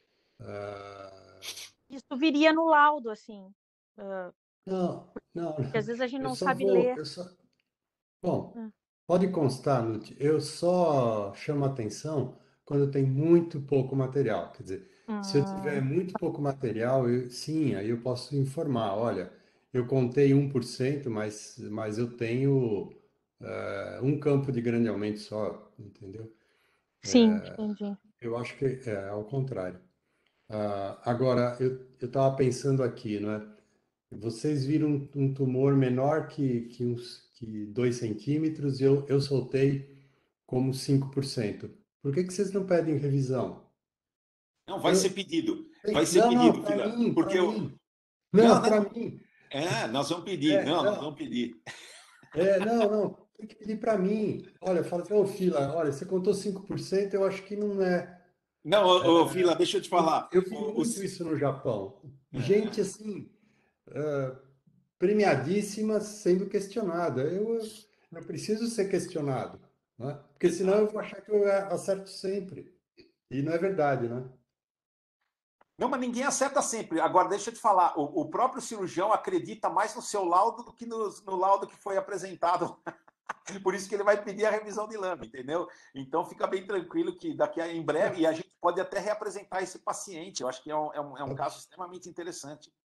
Isso viria no laudo, assim. Não. Porque às vezes a gente não sabe ler. Bom, pode constar, Nuti, eu só chamo atenção quando tem muito pouco material. Quer dizer, se eu tiver muito pouco material, sim, aí eu posso informar. Olha, eu contei 1%, mas eu tenho um campo de grande aumento só, entendeu? Sim, entendi. Eu acho que é ao contrário. Agora, eu estava pensando aqui, não é? Vocês viram um tumor menor que 2 centímetros e eu soltei como 5%. Por que vocês não pedem revisão? Não, vai ser pedido. Vai ser pedido, para Fila. mim, Porque mim. Não, para mim. Nós vamos pedir. Nós vamos pedir. Não. Tem que pedir para mim. Olha, fala assim, ô Fila, olha, você contou 5%, eu acho que não é. Não, Fila, deixa eu te falar. Eu vi muito isso no Japão. Gente assim, premiadíssima sendo questionada. Eu não preciso ser questionado, né? Porque senão eu vou achar que eu acerto sempre. E não é verdade, né? Não, mas ninguém acerta sempre. Agora, deixa eu te falar, o próprio cirurgião acredita mais no seu laudo do que no laudo que foi apresentado. Por isso que ele vai pedir a revisão de lama, entendeu? Então, fica bem tranquilo que daqui a em breve, e a gente pode até reapresentar esse paciente. Eu acho que é um caso extremamente interessante.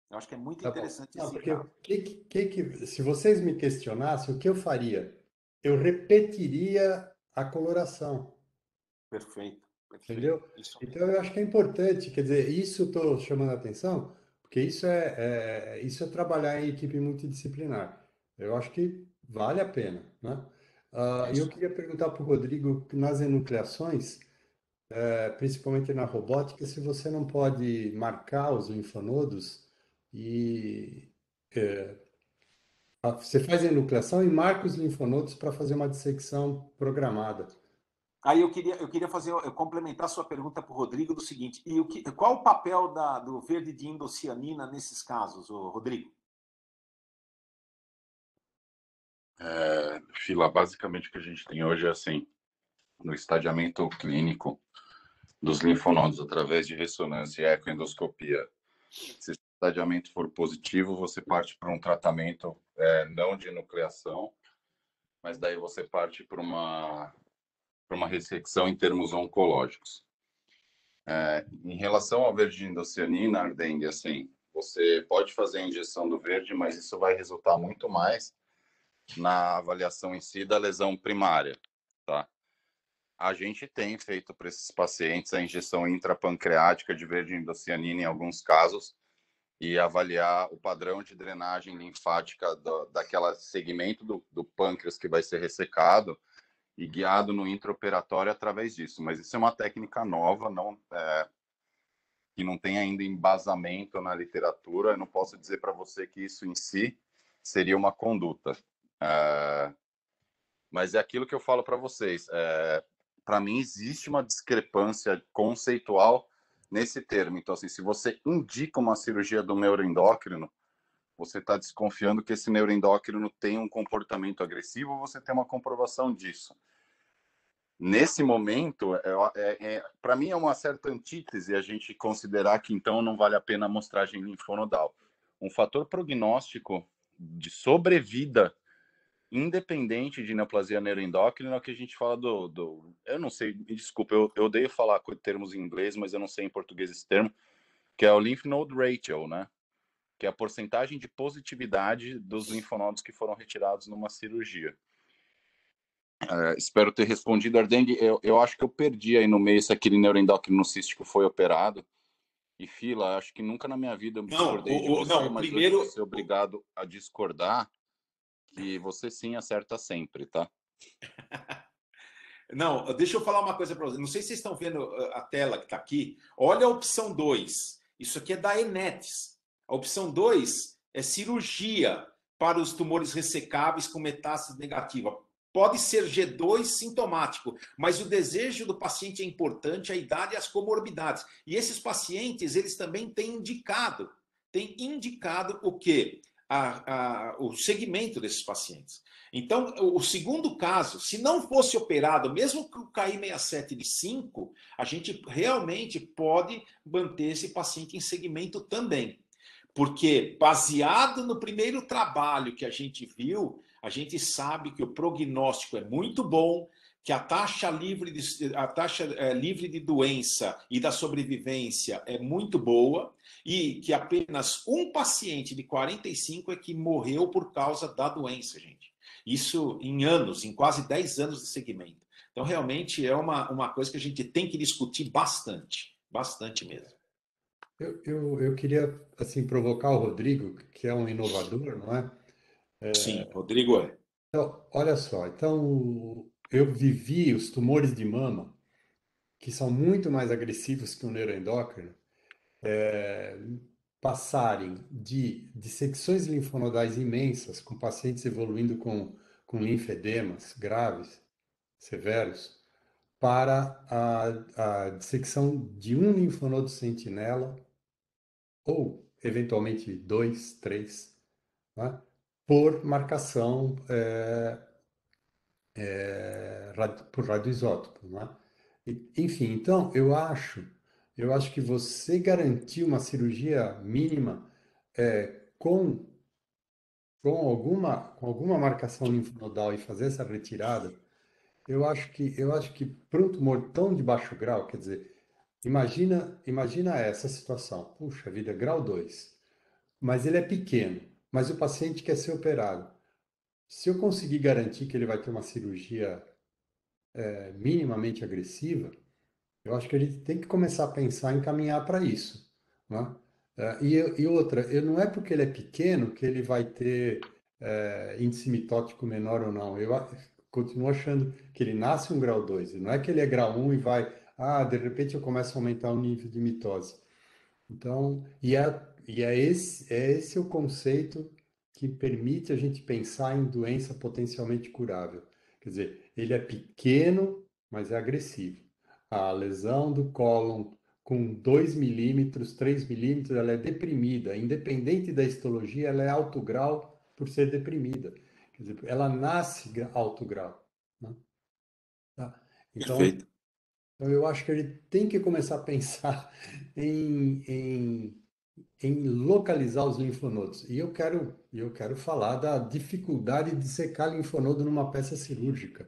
Eu acho que é muito Tá bom. interessante Não, esse porque caso. se vocês me questionassem, o que eu faria? Eu repetiria a coloração, Perfeito, perfeito. entendeu? Isso mesmo. Então, eu acho que é importante, quer dizer, isso estou chamando a atenção, porque isso é trabalhar em equipe multidisciplinar. Eu acho que vale a pena, né? É E eu isso. queria perguntar para o Rodrigo, nas enucleações, principalmente na robótica, se você não pode marcar os linfonodos e você faz a enucleação e marca os linfonodos para fazer uma dissecção programada. Aí eu queria complementar sua pergunta para o Rodrigo do seguinte: qual o papel do verde de indocianina nesses casos, Rodrigo? Fila, basicamente o que a gente tem hoje é assim, no estadiamento clínico dos linfonodos através de ressonância e ecoendoscopia. Se esse estadiamento for positivo, você parte para um tratamento não de nucleação, mas daí você parte para uma ressecção em termos oncológicos. Em relação ao verde de indocianina, Ardengue, assim, você pode fazer a injeção do verde, mas isso vai resultar muito mais na avaliação em si da lesão primária, tá? A gente tem feito para esses pacientes a injeção intrapancreática de verde de indocianina em alguns casos e avaliar o padrão de drenagem linfática daquela segmento do pâncreas que vai ser ressecado e guiado no intraoperatório através disso. Mas isso é uma técnica nova, que não tem ainda embasamento na literatura. Eu não posso dizer para você que isso em si seria uma conduta. Mas é aquilo que eu falo para vocês. Para mim, existe uma discrepância conceitual nesse termo. Então, assim, se você indica uma cirurgia do neuroendócrino, você está desconfiando que esse neuroendócrino tem um comportamento agressivo, ou você tem uma comprovação disso. Nesse momento, para mim é uma certa antítese a gente considerar que então não vale a pena a amostragem linfonodal. Um fator prognóstico de sobrevida independente de neoplasia neuroendócrina, é o que a gente fala eu não sei, me desculpa, eu odeio falar com termos em inglês, mas eu não sei em português esse termo, que é o Lymph Node Ratio, né? Que é a porcentagem de positividade dos linfonodos que foram retirados numa cirurgia. Espero ter respondido, Ardengue. Eu acho que eu perdi aí no meio se aquele neuroendócrino cístico foi operado. E Fila, acho que nunca na minha vida eu me discordei de você, não, mas primeiro. hoje vou ser obrigado a discordar que você sim acerta sempre, tá? Não, deixa eu falar uma coisa para vocês. Não sei se vocês estão vendo a tela que está aqui. Olha a opção 2. Isso aqui é da Enetes. A opção 2 é cirurgia para os tumores ressecáveis com metástase negativa. Pode ser G2 sintomático, mas o desejo do paciente é importante, a idade e as comorbidades. E esses pacientes, eles também têm indicado o quê? O segmento desses pacientes. Então, o segundo caso, se não fosse operado, mesmo com o KI67 de 5, a gente realmente pode manter esse paciente em segmento também. Porque, baseado no primeiro trabalho que a gente viu, a gente sabe que o prognóstico é muito bom, que a taxa livre de doença e da sobrevivência é muito boa, e que apenas um paciente de 45 é que morreu por causa da doença, gente. Isso em quase 10 anos de segmento. Então, realmente, é uma coisa que a gente tem que discutir bastante, bastante mesmo. Eu queria, assim, provocar o Rodrigo, que é um inovador, não é? Sim, Rodrigo é. Então, olha só, eu vivi os tumores de mama, que são muito mais agressivos que o neuroendócrino, passarem de dissecções linfonodais imensas, com pacientes evoluindo com linfedemas graves, severos, para a dissecção de um linfonodo sentinela, ou eventualmente dois, três, né, por marcação por radioisótopo, né? Enfim, então eu acho que você garantir uma cirurgia mínima com alguma marcação linfonodal e fazer essa retirada, eu acho que para um tumor tão de baixo grau, quer dizer, imagina essa situação. Puxa vida, grau 2. mas ele é pequeno, mas o paciente quer ser operado. Se eu conseguir garantir que ele vai ter uma cirurgia minimamente agressiva, eu acho que a gente tem que começar a pensar em caminhar para isso, né? E outra, não é porque ele é pequeno que ele vai ter índice mitótico menor ou não. Continuo achando que ele nasce um grau 2, não é que ele é grau 1 e vai, de repente eu começo a aumentar o nível de mitose. Então, é esse o conceito que permite a gente pensar em doença potencialmente curável. Quer dizer, ele é pequeno, mas é agressivo. A lesão do cólon com 2 milímetros, 3 milímetros, ela é deprimida. Independente da histologia, ela é alto grau por ser deprimida. Quer dizer, ela nasce alto grau, né? Tá? Então, Perfeito. eu acho que ele tem que começar a pensar em localizar os linfonodos. E eu quero falar da dificuldade de secar linfonodo numa peça cirúrgica.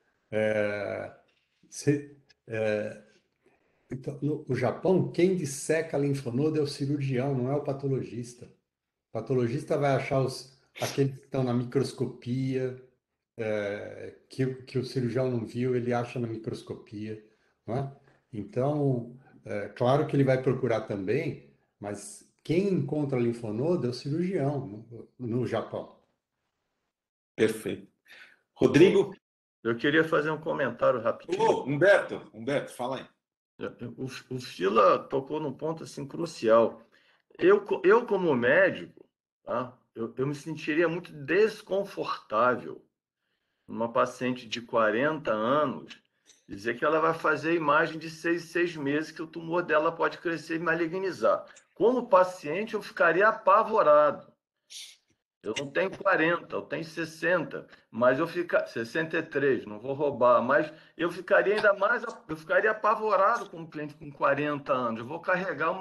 Se- então, no Japão, quem disseca linfonodo é o cirurgião, não é o patologista. O patologista vai achar aqueles que estão na microscopia, que o cirurgião não viu, ele acha na microscopia, não é? Então, claro que ele vai procurar também, mas quem encontra linfonodo é o cirurgião no Japão. Perfeito. Rodrigo? Eu queria fazer um comentário rapidinho. Humberto, fala aí. O Fila tocou num ponto assim crucial. Eu como médico, tá? Eu me sentiria muito desconfortável numa paciente de 40 anos dizer que ela vai fazer imagem de 6 meses que o tumor dela pode crescer e malignizar. Como paciente, eu ficaria apavorado. Eu não tenho 40, eu tenho 60, mas 63, não vou roubar, mas eu ficaria ainda mais, eu ficaria apavorado com um cliente com 40 anos. Eu vou carregar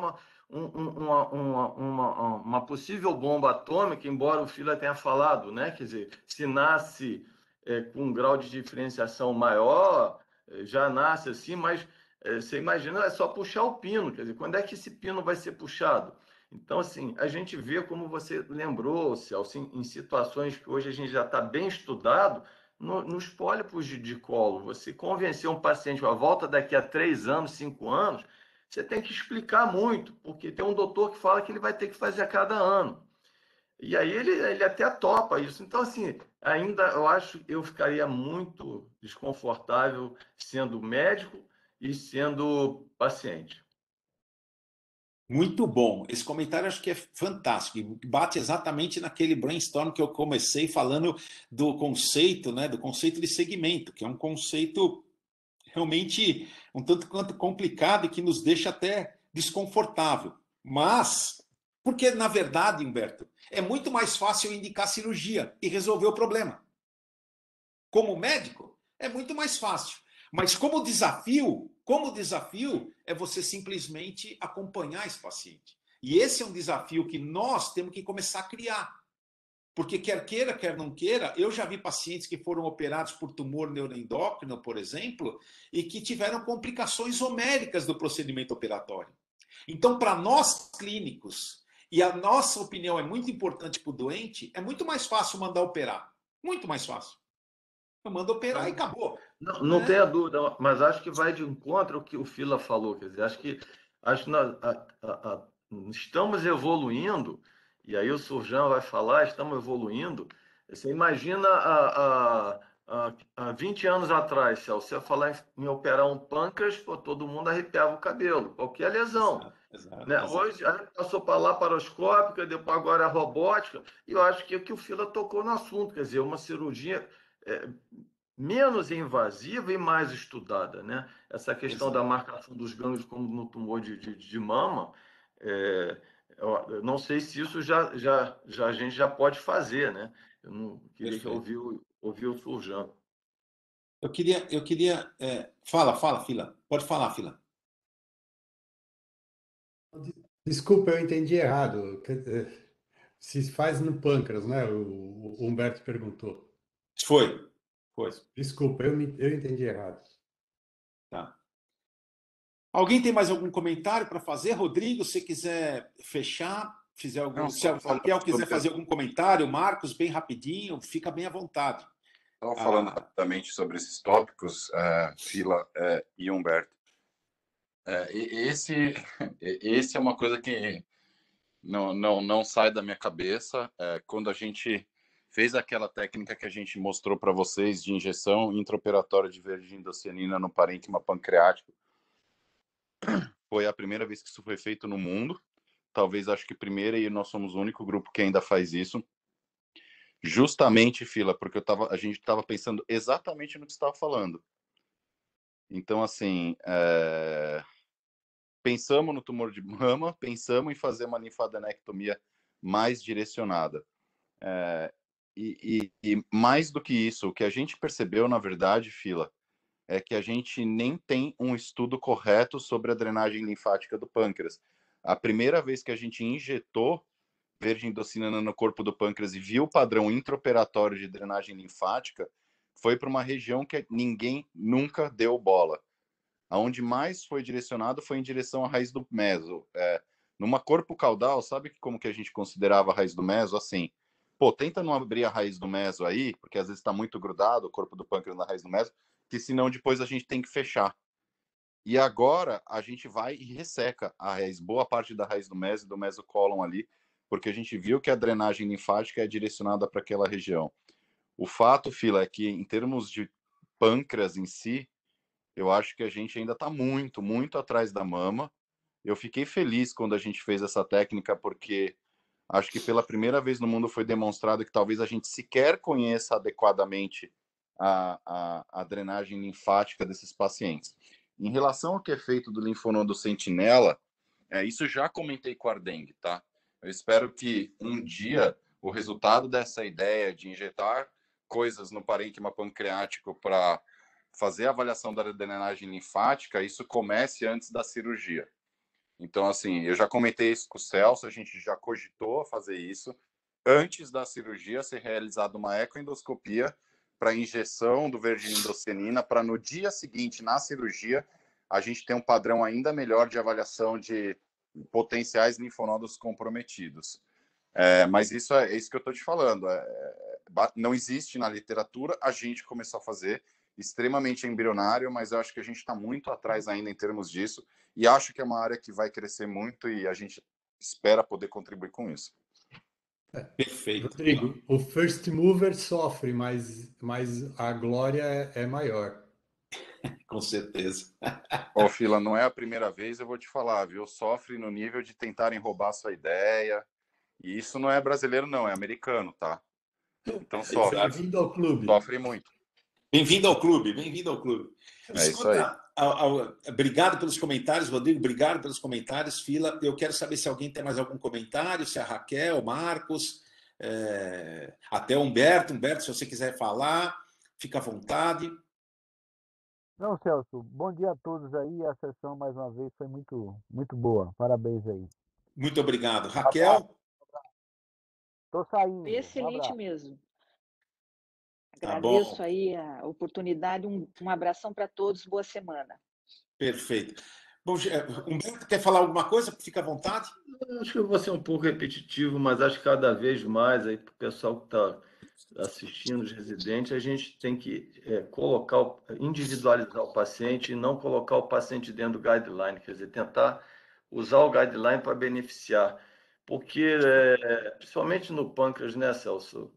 uma possível bomba atômica, embora o Fila tenha falado, né? Quer dizer, se nasce com um grau de diferenciação maior, já nasce assim, mas você imagina, é só puxar o pino, quer dizer, quando é que esse pino vai ser puxado? Então, assim, a gente vê, como você lembrou, Celso, em situações que hoje a gente já está bem estudado, nos pólipos de colo. Você convencer um paciente a volta daqui a 3 anos, 5 anos, você tem que explicar muito, porque tem um doutor que fala que ele vai ter que fazer a cada ano. E aí ele até topa isso. Então, assim, ainda eu acho que eu ficaria muito desconfortável sendo médico e sendo paciente. Muito bom. Esse comentário acho que é fantástico. Bate exatamente naquele brainstorm que eu comecei falando do conceito, né? Do conceito de segmento, que é um conceito realmente um tanto quanto complicado e que nos deixa até desconfortável. Mas, porque na verdade, Humberto, é muito mais fácil indicar cirurgia e resolver o problema. Como médico, é muito mais fácil. Mas como desafio é você simplesmente acompanhar esse paciente. E esse é um desafio que nós temos que começar a criar. Porque quer queira, quer não queira, eu já vi pacientes que foram operados por tumor neuroendócrino, por exemplo, e que tiveram complicações homéricas do procedimento operatório. Então, para nós clínicos, e a nossa opinião é muito importante para o doente, é muito mais fácil mandar operar. Muito mais fácil. Eu mando operar e acabou. Não tenha dúvida, mas acho que vai de encontro ao que o Fila falou. Quer dizer, acho que nós estamos evoluindo, e aí o Surjão vai falar, estamos evoluindo. Você imagina há 20 anos atrás, se você falar em operar um pâncreas, pô, todo mundo arrepiava o cabelo, qualquer lesão. Né? Hoje a gente passou para lá paroscópica, depois agora a robótica, e eu acho que o Fila tocou no assunto, quer dizer, uma cirurgia menos invasiva e mais estudada, né? Essa questão da marcação dos gânglios como no tumor de mama, eu não sei se isso já a gente já pode fazer, né? Eu não queria que ouvir o Surjão. Eu queria fala, Fila. Pode falar, Fila. Desculpa, eu entendi errado. Se faz no pâncreas, né? O Humberto perguntou. Foi. Desculpa, eu entendi errado. Tá. Alguém tem mais algum comentário para fazer? Rodrigo, se quiser fechar, fizer algum, Não, se a só Raquel quiser sobre... fazer algum comentário, Marcos, bem rapidinho, fica bem à vontade. Só falando rapidamente sobre esses tópicos, Fila e Humberto. Esse é uma coisa que não sai da minha cabeça. Quando a gente fez aquela técnica que a gente mostrou para vocês de injeção intraoperatória de verdigindocianina no parênquima pancreático, foi a primeira vez que isso foi feito no mundo. Talvez, acho que primeira, e nós somos o único grupo que ainda faz isso. Justamente, Fila, porque a gente estava pensando exatamente no que você estava falando. Então, assim, pensamos no tumor de mama, pensamos em fazer uma linfadenectomia mais direcionada. E mais do que isso, o que a gente percebeu, na verdade, Fila, é que a gente nem tem um estudo correto sobre a drenagem linfática do pâncreas. A primeira vez que a gente injetou verdigindocianina no corpo do pâncreas e viu o padrão intraoperatório de drenagem linfática foi para uma região que ninguém nunca deu bola. Aonde mais foi direcionado foi em direção à raiz do meso. Numa corpo caudal, sabe como que a gente considerava a raiz do meso? Assim, pô, tenta não abrir a raiz do meso aí, porque às vezes está muito grudado o corpo do pâncreas na raiz do meso, que senão depois a gente tem que fechar. E agora a gente vai e resseca a raiz, boa parte da raiz do meso e do mesocólon ali, porque a gente viu que a drenagem linfática é direcionada para aquela região. O fato, Fila, é que em termos de pâncreas em si, eu acho que a gente ainda está muito, muito atrás da mama. Eu fiquei feliz quando a gente fez essa técnica, porque acho que pela primeira vez no mundo foi demonstrado que talvez a gente sequer conheça adequadamente a drenagem linfática desses pacientes. Em relação ao que é feito do linfonodo sentinela, isso já comentei com a Ardeng, tá? Eu espero que um dia o resultado dessa ideia de injetar coisas no parênquima pancreático para fazer a avaliação da drenagem linfática, isso comece antes da cirurgia. Então, assim, eu já comentei isso com o Celso, a gente já cogitou fazer isso antes da cirurgia ser realizada uma ecoendoscopia para injeção do verdigindocianina, para no dia seguinte, na cirurgia, a gente ter um padrão ainda melhor de avaliação de potenciais linfonodos comprometidos. Mas isso é isso que eu estou te falando. Não existe na literatura, a gente começou a fazer, extremamente embrionário, mas eu acho que a gente está muito atrás ainda em termos disso, e acho que é uma área que vai crescer muito e a gente espera poder contribuir com isso. Perfeito. Rodrigo, o first mover sofre, mas a glória é maior. Com certeza. Fila, não é a primeira vez, eu vou te falar, viu? Sofre no nível de tentarem roubar sua ideia, e isso não é brasileiro, não, é americano, tá? Então sofre. Bem-vindo ao clube. Sofre muito. Bem-vindo ao clube, bem-vindo ao clube. Isso aí. Obrigado pelos comentários, Rodrigo, obrigado pelos comentários, Fila. Eu quero saber se alguém tem mais algum comentário, se a Raquel, Marcos, até Humberto. Humberto, se você quiser falar, fica à vontade. Não, Celso, bom dia a todos aí. A sessão, mais uma vez, foi muito, muito boa. Parabéns aí. Muito obrigado. Raquel? Estou saindo. Excelente mesmo. Tá Agradeço bom. aí a oportunidade. Um abração para todos. Boa semana. Perfeito. Bom, Humberto, quer falar alguma coisa? Fica à vontade. Acho que eu vou ser um pouco repetitivo, mas acho que cada vez mais aí para o pessoal que está assistindo, os residentes, a gente tem que individualizar o paciente e não colocar o paciente dentro do guideline, quer dizer, tentar usar o guideline para beneficiar. Porque, principalmente no pâncreas, né, Celso?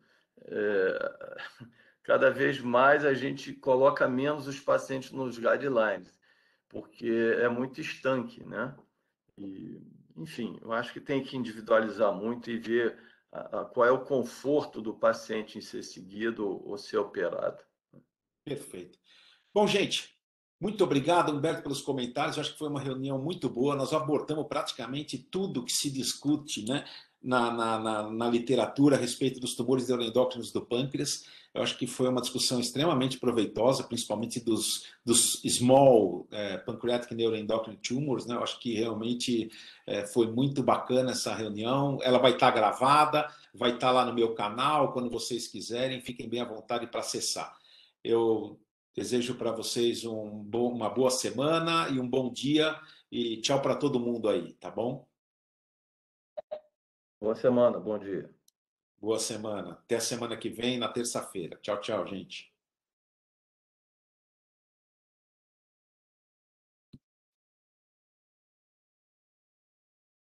Cada vez mais a gente coloca menos os pacientes nos guidelines, porque é muito estanque, né? E, enfim, eu acho que tem que individualizar muito e ver qual é o conforto do paciente em ser seguido ou ser operado. Perfeito. Bom, gente, muito obrigado, Humberto, pelos comentários. Eu acho que foi uma reunião muito boa. Nós abordamos praticamente tudo que se discute, né, na literatura a respeito dos tumores neuroendócrinos do pâncreas. Eu acho que foi uma discussão extremamente proveitosa, principalmente dos small pancreatic neuroendocrine tumors, né? Eu acho que realmente foi muito bacana essa reunião. Ela vai estar gravada, vai estar lá no meu canal, quando vocês quiserem, fiquem bem à vontade para acessar. Eu desejo para vocês uma boa semana e um bom dia, e tchau para todo mundo aí, tá bom? Boa semana, bom dia. Boa semana. Até a semana que vem, na terça-feira. Tchau, tchau, gente.